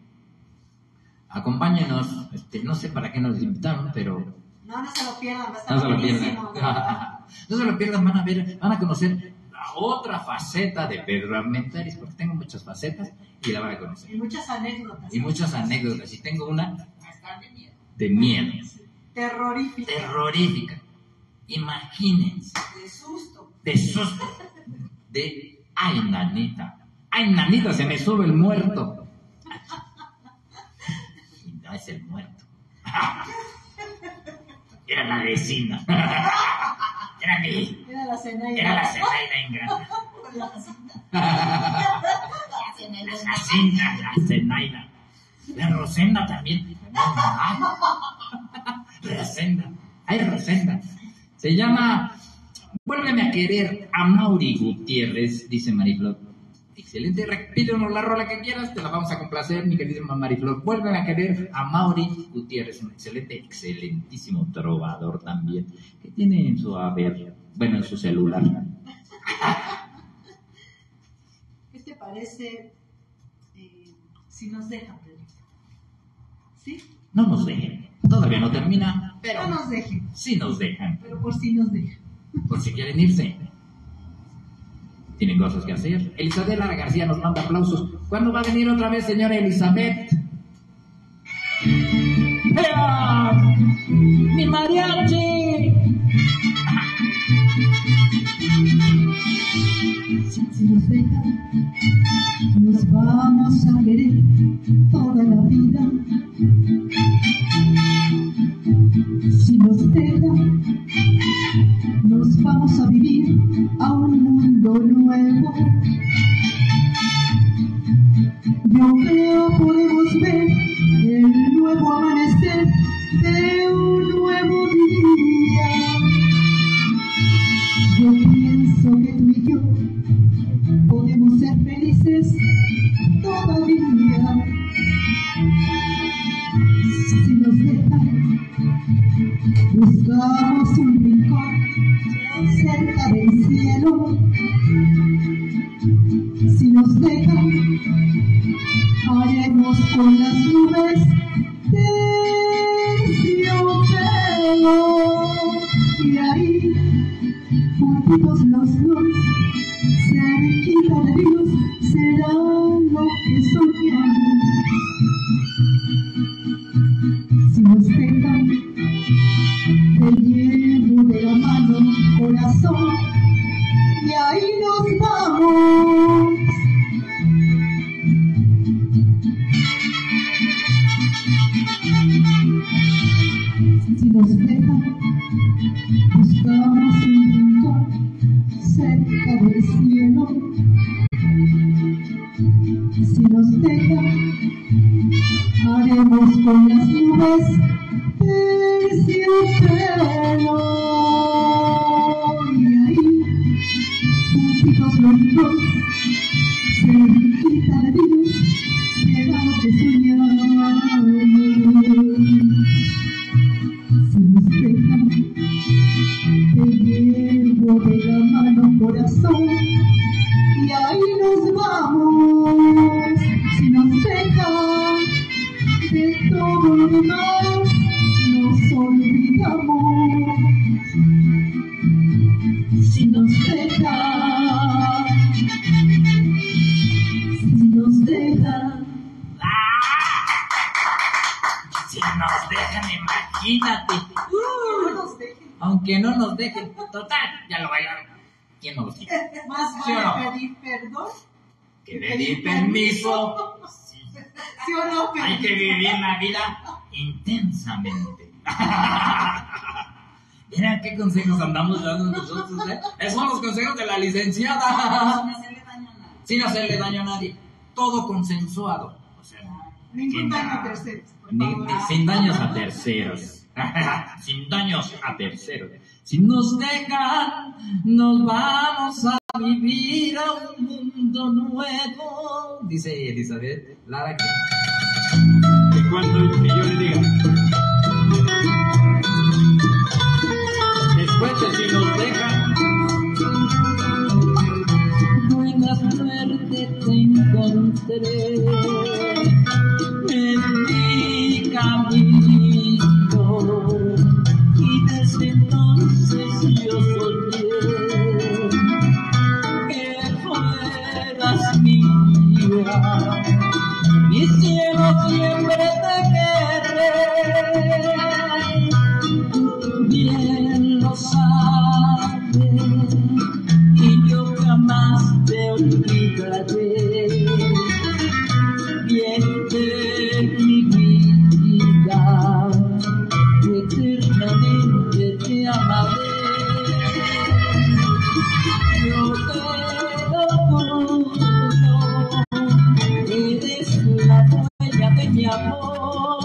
Acompáñenos. No sé para qué nos invitaron, pero no se lo pierdan, va a estar no se lo pierdan. buenísimo. No se lo pierdan, van a conocer la otra faceta de Pedro Armendáriz, porque tengo muchas facetas y la van a conocer. Y muchas anécdotas. Y tengo una de miedo. Terrorífica. Imagínense. De susto. Ay, nanita, se me sube el muerto. Y no es el muerto. Era la vecina. Era la Zenaida. Era la Zenaida ingrata. La Zenaida. La Rosenda también. Rosenda. Se llama Vuélveme a querer a Mauri Gutiérrez, dice Mariflor. Excelente, repítenos la rola que quieras, te la vamos a complacer, mi queridísima Mariflor. Vuélveme a querer a Mauri Gutiérrez, un excelentísimo trovador también, que tiene en su en su celular. ¿Qué te parece si nos dejan, Pedrito? ¿Sí? No nos dejen, todavía no termina, pero no nos dejen. Sí nos dejan. Pero por si nos dejan. Por si quieren irse. Tienen cosas que hacer. Elizabeth Lara García nos manda aplausos. ¿Cuándo va a venir otra vez, señora Elizabeth? ¡Ea! ¡Mi mariachi! Si nos dejan, nos vamos a querer toda la vida. Si nos dejan, nos vamos a vivir a un mundo nuevo. Yo creo podemos ver el nuevo amanecer de un nuevo día. Yo pienso que tú y yo podemos ser felices todavía. Si nos dejan, buscamos un rincón cerca del cielo. Si nos dejan, haremos con las nubes terciopelo. Y ahí, juntitos los dos, cerquita de Dios, será lo que soñamos. Si nos dejan, te llevo de la mano, corazón, y ahí nos vamos. Si nos dejan, buscamos un rincón cerca del cielo. Si nos dejan, haremos con las nubes terciopelo. Y ahí, juntitos los dos, cerquita de Dios, será lo que soñamos. Si nos dejan, te llevo de la mano, corazón, y ahí nos vamos. Si nos dejan, de todo lo demás nos olvidamos. Si nos dejan, Si nos dejan, imagínate. No nos dejen. aunque no nos dejen, total, ya lo bailaron. ¿Quién nos lo quita? Más ¿Sí o vale no? pedir perdón Que pedir permiso. ¿sí o no? Hay que vivir la vida intensamente. Mira qué consejos andamos dando nosotros, ¿eh? Esos son los consejos de la licenciada. Sin hacerle daño a nadie. Sin hacerle daño a nadie. Todo consensuado. O sea, Ningún daño a terceros, por favor. sin daños a terceros. Sin daños a terceros. Si nos dejan, nos vamos a vivir a un mundo nuevo. Dice Elizabeth Lara que cuando que yo le diga. Después de si nos dejan. Buena suerte te encontré en mi camino y desde entonces yo soñé que fueras mía. Mi cielo siempre te querré, tú bien lo sabes, y yo jamás te olvidaré. Bien de mi vida, eternamente te amaré. Yo te lo juro, eres la dueña de mi amor,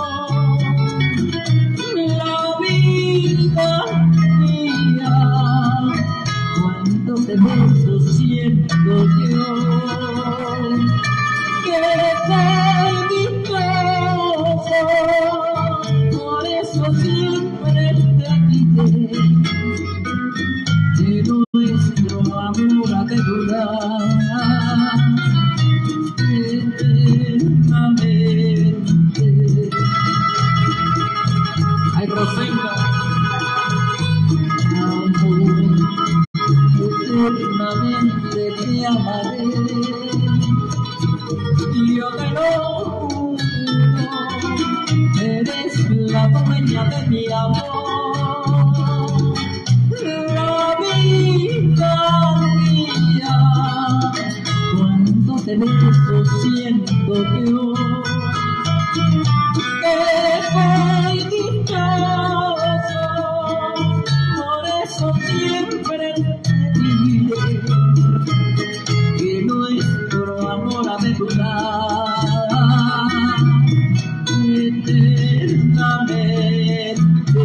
la vida mía. Cuando te beso siento yo que soy dichoso, por eso siempre te diré que nuestro amor ha de durar eternamente. Ay, Rosenda. Amor, eternamente te amaré. Yo te lo juro, eres la dueña de mi amor, la vida mía. Cuando te beso siento yo que soy dichoso, por eso siempre te diré que nuestro amor ha de durar eternamente.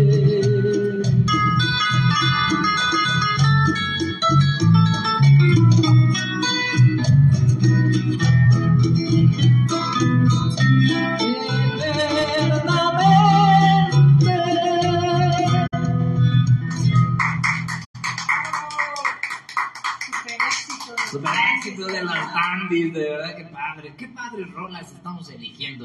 Super éxito de las Dandies, de verdad, qué padre rolas estamos eligiendo.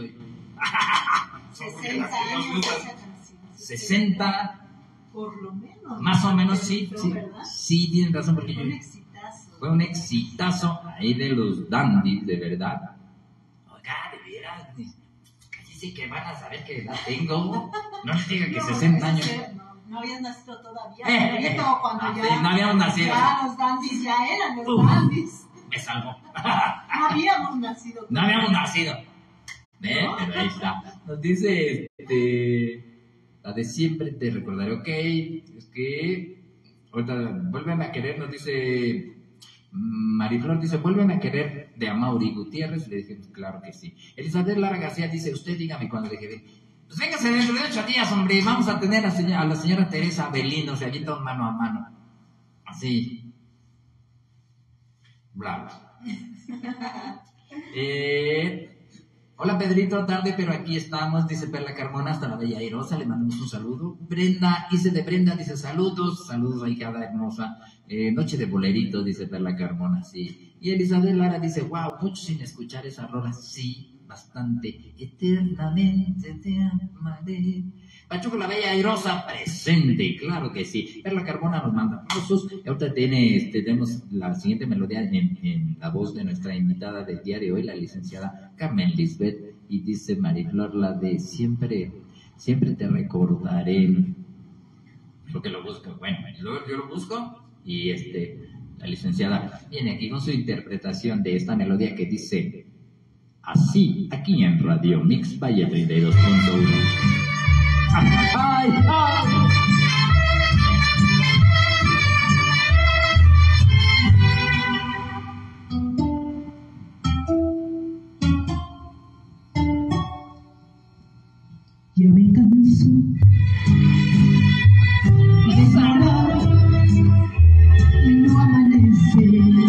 60 años esa canción. 60, Por lo menos. más o menos, sí, ¿verdad? sí, tienen razón, porque Fue un exitazo. fue un exitazo ahí de los Dandies, de verdad. Oiga, de veras, cállese que van a saber que la tengo. No les diga que 60 años. No habías nacido todavía. Cuando Sí, ya, no habíamos nacido. ya los dandies ya eran los dandies. Me salvo. No habíamos nacido. No habíamos nacido. Pero ahí está. Nos dice la de siempre te recordaré. Ok, es que ahorita vuélveme a querer, nos dice Mariflor, dice vuélveme a querer de Amaury Gutiérrez. Le dije, claro que sí. Elizabeth Lara García dice, usted dígame cuando le quede. Pues véngase dentro de 8 días, hombre. Vamos a tener a la señora Teresa Belino, se allí mano a mano. Así. Bravo. Hola Pedrito, tarde, pero aquí estamos, dice Perla Carmona, hasta la Bella Airosa, le mandamos un saludo. Brenda, dice saludos, ahijada hermosa. Noche de bolerito, dice Perla Carmona, sí. Y Elizabeth Lara dice, wow, mucho sin escuchar esa rola, sí. Bastante, eternamente te amaré. Pachuco la Bella Airosa presente, claro que sí. Perla Carbona nos manda aplausos. Y ahorita tenemos la siguiente melodía en la voz de nuestra invitada del día de hoy, la licenciada Carmen Lisbeth. Y dice Mariflor, la de siempre te recordaré. Ok, que lo busco. Bueno, yo lo busco y la licenciada viene aquí con su interpretación de esta melodía que dice así, aquí en Radio Mix Valle 32.1. ¡Ay, ay! Yo me canso de esperar y no amanece.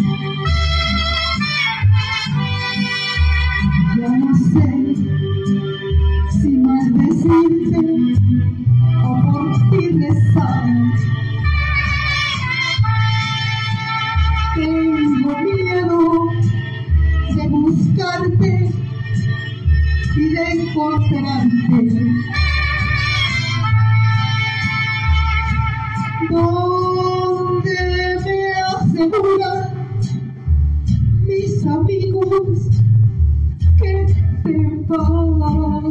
Ya no sé si más decirte o por ti rezar. Tengo miedo de buscarte y de encontrarte. Donde me aseguran mis amigos que te vas.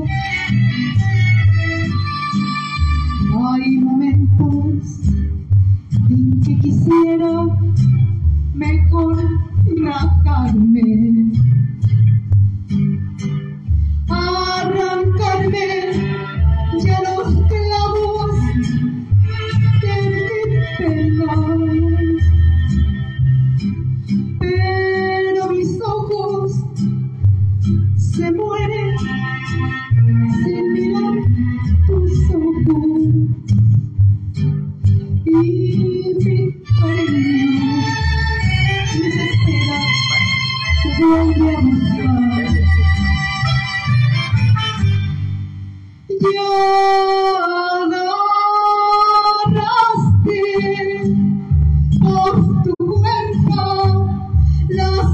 Hay momentos en que quisiera mejor rajarme, arrancarme ya los clavos de mi pena, pero mis ojos se mueren sin mirar tus ojos y mi cariño desespera que vuelve a buscar. Ya agarraste por tu cuenta las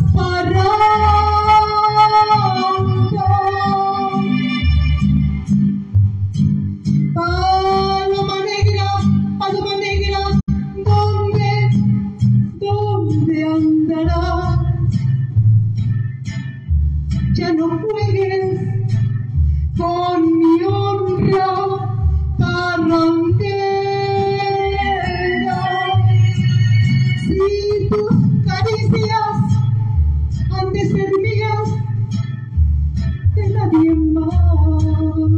parrandas. Paloma negra, ¿dónde andarás? Ya no juegues con mi honra parrandera. Si tus caricias han de ser mías, de nadie más.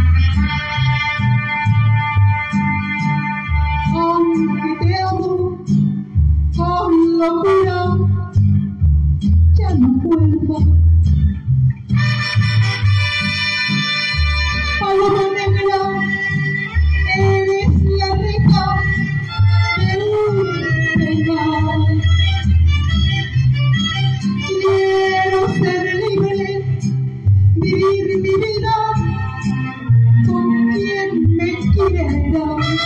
Aunque te amo con locura, ya no vuelvo. Paloma negra, eres la reja de un penal. Quiero ser libre, vivir mi vida con quien me quiera.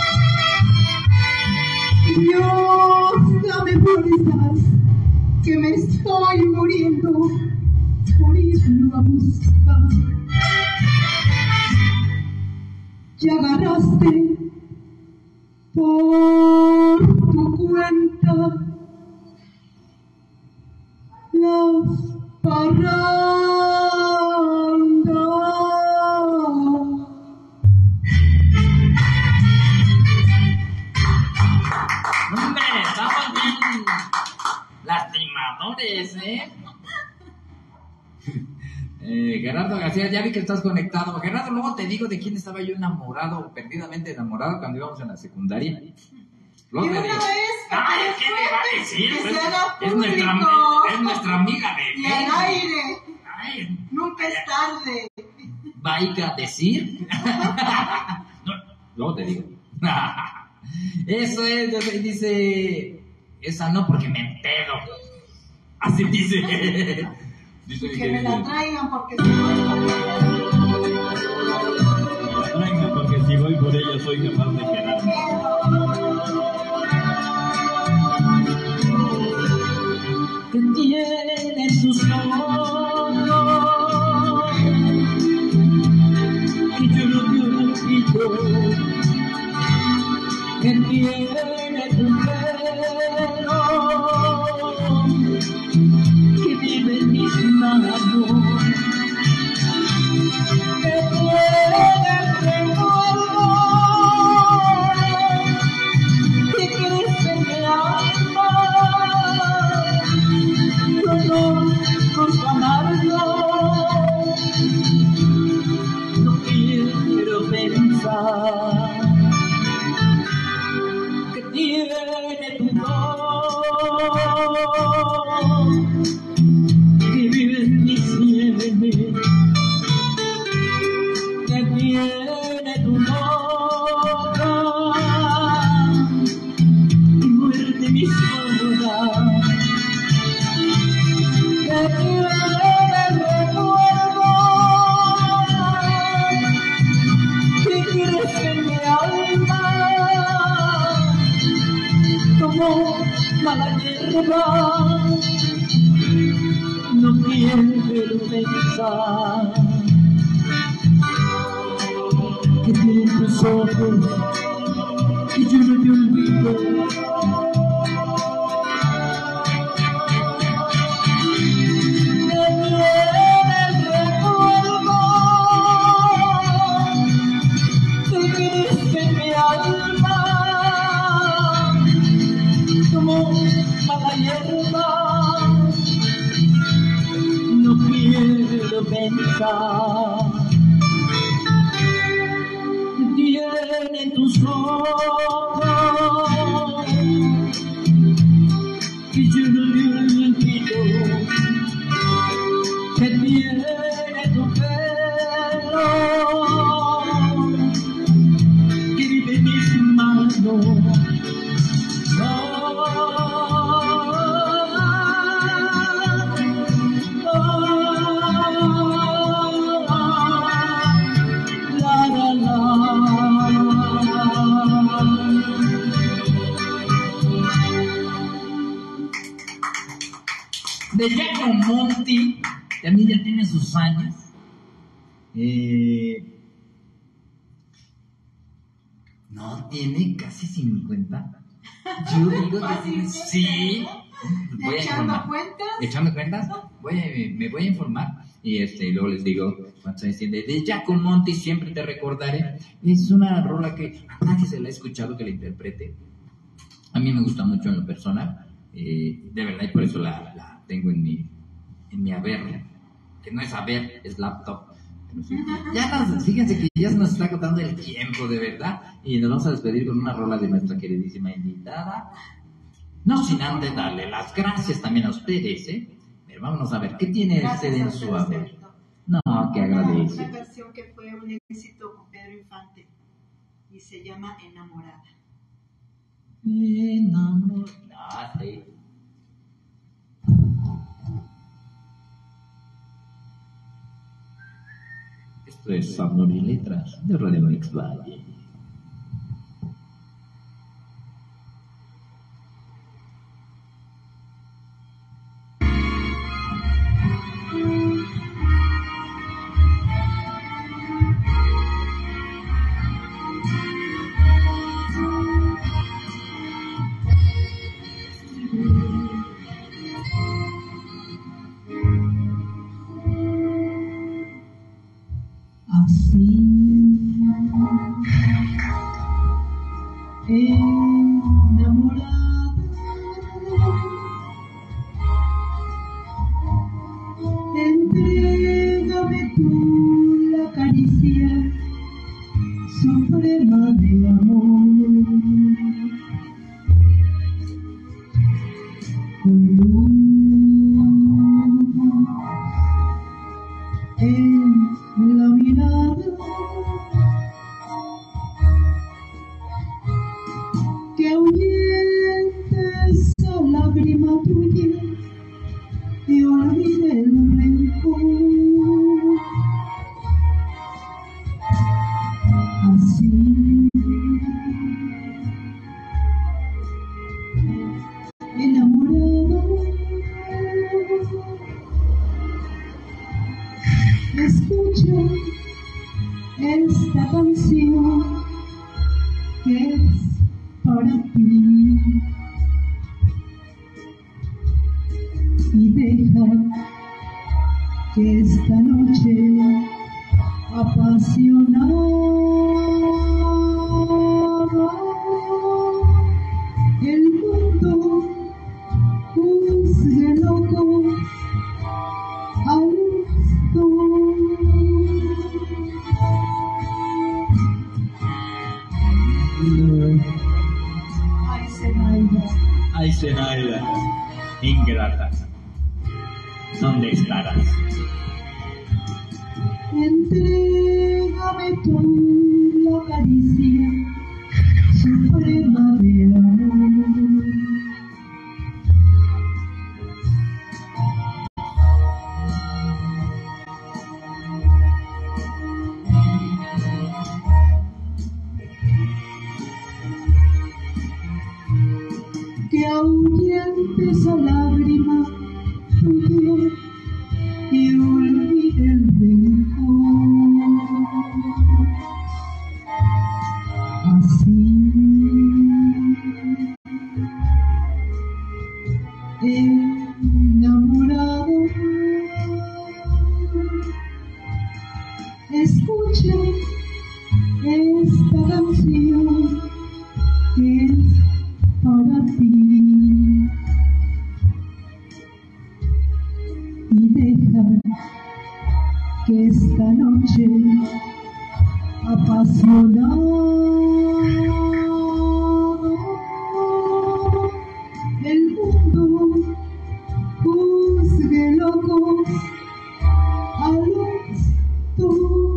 Dios, dame fuerzas, que me estoy muriendo por irlo a buscar. Ya agarraste por tu cuenta las parrandas. ¡Hombre, estamos bien lastimadores, Gerardo García, ya vi que estás conectado. Gerardo, luego te digo de quién estaba yo enamorado, perdidamente enamorado, cuando íbamos en la secundaria. Luego te digo. ¡Ay, qué le va a decir! Es nuestra amiga de... Y al aire. Ay, Nunca es tarde. ¿vaiga a decir? No, luego te digo. Eso es, dice... Esa no, porque me empedo. Así dice... Que me la traigan porque si voy por ella soy capaz de quedarme. Que tiene sus ojos y yo no te olvido. Que tiene tu pelo que vive en mis manos. Que puede recordar mala hierba, no quiero pensar que tienen tus ojos y yo no te olvido. Mala hierba, no quiero pensar. Tienen tus ojos y yo no le olvido. Que tiene tu pelo que vive en mis manos. De Giacomonti, también ya tiene sus años. No, tiene casi 50. Yo digo que sí. Voy a informar. ¿Echando cuentas? Me voy a informar. Y luego les digo cuántos años tiene. De Giacomonti, siempre te recordaré. Es una rola que a nadie se la ha escuchado que la interprete. A mí me gusta mucho en lo personal. De verdad, y por eso la tengo en mi haber, que no es haber, es laptop. Fíjense que ya se nos está agotando el tiempo, de verdad, y nos vamos a despedir con una rola de nuestra queridísima invitada. No sin antes darle las gracias también a ustedes, Pero vámonos a ver, ¿qué tiene usted en su haber? No, que agradece. Una canción que fue un éxito con Pedro Infante y se llama Enamorada. Enamorada, sí. Esto es Amor y Letras de Radio Mix Valle. Ay, Zenaida, ingrata, ¿dónde estarás? Entrégame tú la caricia suprema de amor. Que ahuyente esa lágrima tuya y olvide el rencor. Así enamorado, escucha esta canción que es para ti y deja que esta noche apasionada el mundo juzgue locos a los dos.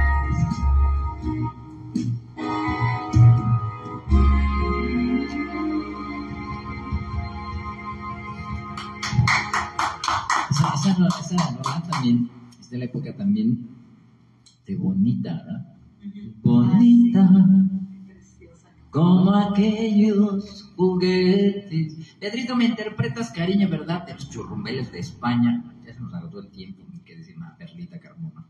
Esa rola también es de la época también de Bonita, ¿verdad? Bonita, como aquellos juguetes. Pedrito, me interpretas, cariño, ¿verdad? De los churrumbeles de España. Ya se nos agotó el tiempo, ni que decir más, Perlita Carmona.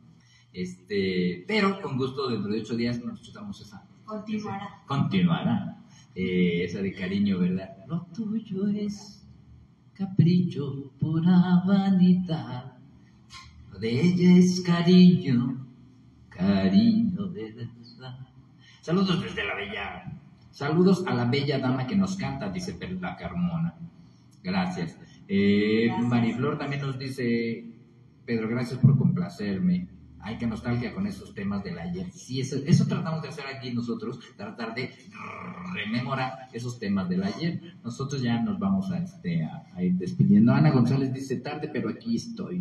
Pero con gusto, dentro de 8 días nos chutamos esa. Continuará. Esa de cariño, ¿verdad? Lo tuyo es capricho, pura vanidad. Lo de ella es cariño, cariño de verdad. Saludos desde la bella. Saludos a la bella dama que nos canta, dice Perla Carmona. Gracias. Mariflor también nos dice: Pedro, gracias por complacerme. Ay, qué nostalgia con esos temas del ayer. Sí, eso tratamos de hacer aquí nosotros, tratar de rememorar esos temas del ayer. Nosotros ya nos vamos a ir despidiendo. Ana González dice: tarde, pero aquí estoy.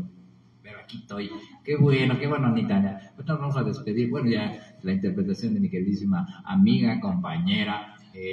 Qué bueno, Anita. Pues nos vamos a despedir. Bueno, ya la interpretación de mi queridísima amiga, compañera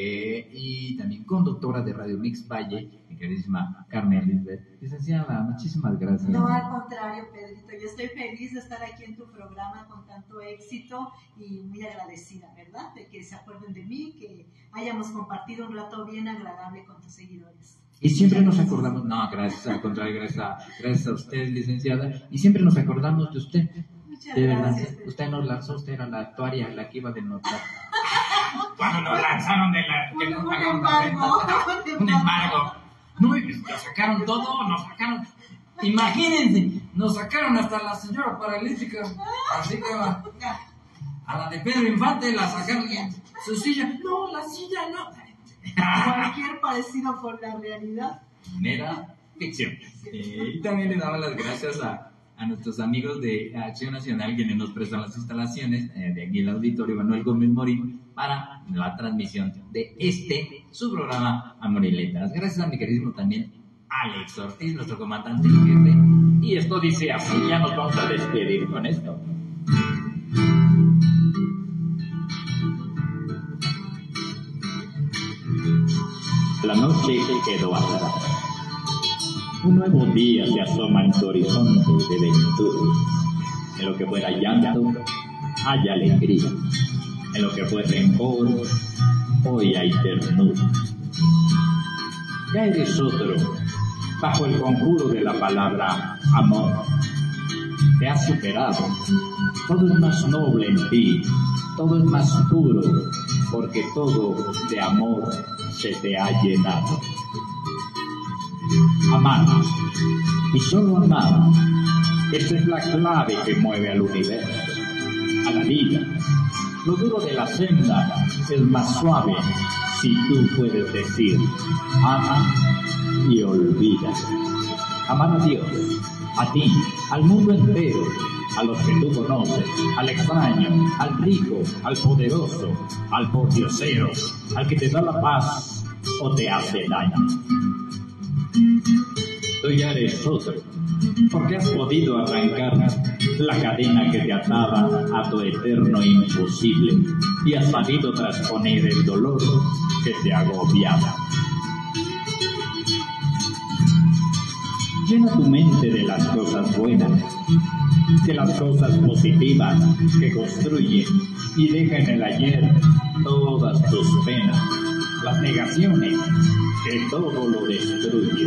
y también conductora de Radio Mix Valle, mi queridísima Carmen Lisbeth. Licenciada, muchísimas gracias. No, al contrario, Pedrito, yo estoy feliz de estar aquí en tu programa con tanto éxito y muy agradecida, ¿verdad? De que se acuerden de mí, que hayamos compartido un rato bien agradable con tus seguidores. Y siempre nos acordamos, no, gracias, al contrario, gracias a usted, licenciada, y siempre nos acordamos de usted. Muchas de verdad, gracias. usted nos lanzó, usted era la actuaria, la que iba de notar. Cuando nos lanzaron de la... que nos pagaron la renta. Un embargo. No, y nos sacaron todo, nos sacaron... Imagínense, nos sacaron hasta la señora paralítica. Así que va. A la de Pedro Infante la sacaron su silla. No, la silla no. Cualquier parecido con la realidad. Mera ficción. Y también le damos las gracias a nuestros amigos de Acción Nacional, quienes nos prestan las instalaciones de aquí el auditorio Manuel Gómez Morín para la transmisión de su programa Amor y Letras. Gracias a mi queridísimo también Alex Ortiz, nuestro comandante en jefe. Y esto dice así, ya nos vamos a despedir con esto. La noche quedó atrás. Un nuevo día se asoma en tu horizonte de ventura. En lo que fuera llanto, hay alegría. En lo que fue rencor, hoy hay ternura. Ya eres otro, bajo el conjuro de la palabra amor. Te has superado. Todo es más noble en ti, todo es más puro, porque todo de amor se te ha llenado. Amar, y solo amar, esa es la clave que mueve al universo, a la vida. Lo duro de la senda es más suave si tú puedes decir, ama y olvida. Amar a Dios, a ti, al mundo entero, a los que tú conoces, al extraño, al rico, al poderoso, al pordiosero, al que te da la paz o te hace daño. Tú ya eres otro, porque has podido arrancar la cadena que te ataba a tu eterno imposible y has sabido trasponer el dolor que te agobiaba. Llena tu mente de las cosas buenas, de las cosas positivas que construyen y deja en el ayer todas tus penas, las negaciones, que todo lo destruyen.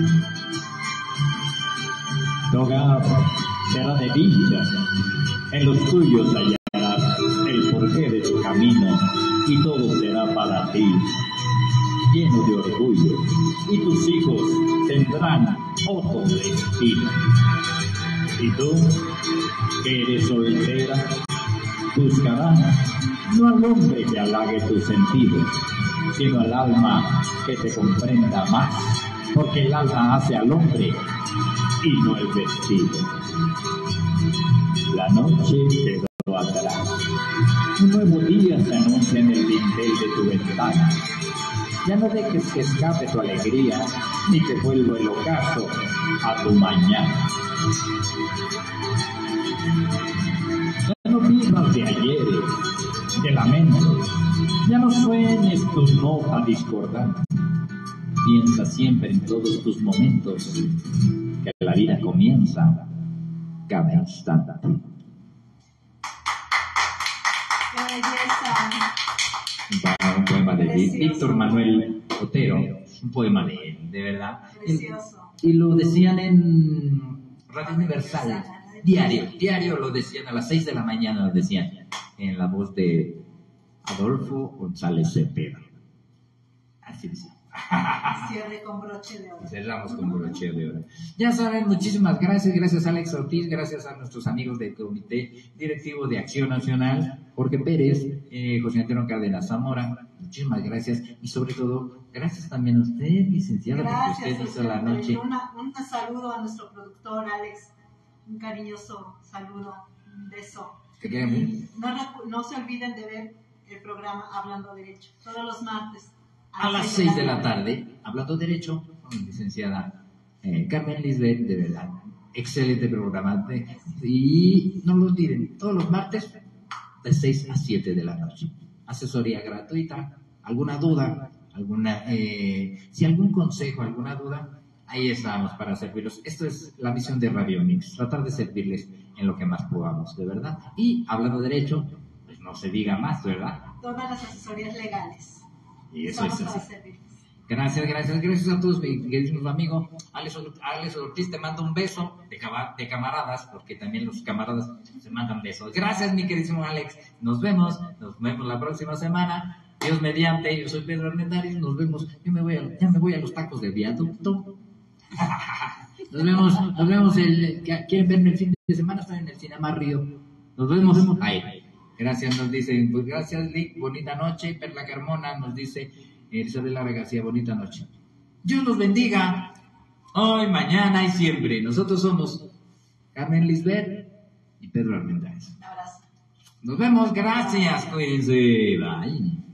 Tu hogar será de dicha, en los tuyos hallarás el porqué de tu camino, y todo será para ti, lleno de orgullo, y tus hijos tendrán otro destino. Y tú, que eres soltera, buscarás no al hombre que halague tus sentidos, sino al alma que te comprenda más, porque el alma hace al hombre y no el vestido. La noche quedó atrás. Un nuevo día se anuncia en el dintel de tu ventana. Ya no dejes que escape tu alegría, ni que vuelva el ocaso a tu mañana. Ya no vivas de ayeres, de lamentos, ya no sueñes tu nota discordante. Piensa siempre en todos tus momentos, que la vida comienza cada instante. ¡Qué belleza! Un poema de Víctor Manuel Otero, un poema de él, de verdad. Precioso. Y lo decían en Radio Universal, diario lo decían a las 6 de la mañana, lo decían en la voz de Adolfo González Cepeda. Así decía. Cierre con broche de oro. Cerramos con broche de oro. Ya saben, muchísimas gracias a Alex Ortiz, gracias a nuestros amigos del Comité Directivo de Acción Nacional, Jorge Pérez, José Antonio Cárdenas Zamora, muchísimas gracias, y sobre todo, gracias también a usted, licenciado, porque usted hizo la noche. Un saludo a nuestro productor Alex, un cariñoso saludo, un beso. ¿Te queda bien? No se olviden de ver el programa Hablando Derecho, todos los martes. A las 6 de la tarde, Hablando Derecho, con licenciada Carmen Lisbeth, de verdad, excelente programa. Y no lo olviden, todos los martes, de 6 a 7 de la noche. Asesoría gratuita, alguna duda, si algún consejo, alguna duda, ahí estamos para servirlos. Esto es la misión de Radio Mix, tratar de servirles en lo que más podamos, de verdad. Y Hablando Derecho, pues no se diga más, ¿verdad? Todas las asesorías legales. Y eso es así. Gracias a todos, mi querido amigo Alex Ortiz, te mando un beso de camaradas, porque también los camaradas se mandan besos. Gracias, mi queridísimo Alex. Nos vemos la próxima semana. Dios mediante, yo soy Pedro Armendáriz, nos vemos. Ya me voy a los tacos de viaducto. Nos vemos ¿quieren verme el fin de semana? Estoy en el Cinema Río. Nos vemos ahí. Gracias, nos dice, pues gracias, Lick, bonita noche. Perla Carmona nos dice, Isabela García, bonita noche. Dios los bendiga, hoy, mañana y siempre. Nosotros somos Carmen Lisbeth y Pedro Armendáriz. Un abrazo. Nos vemos, gracias, cuídense, bye.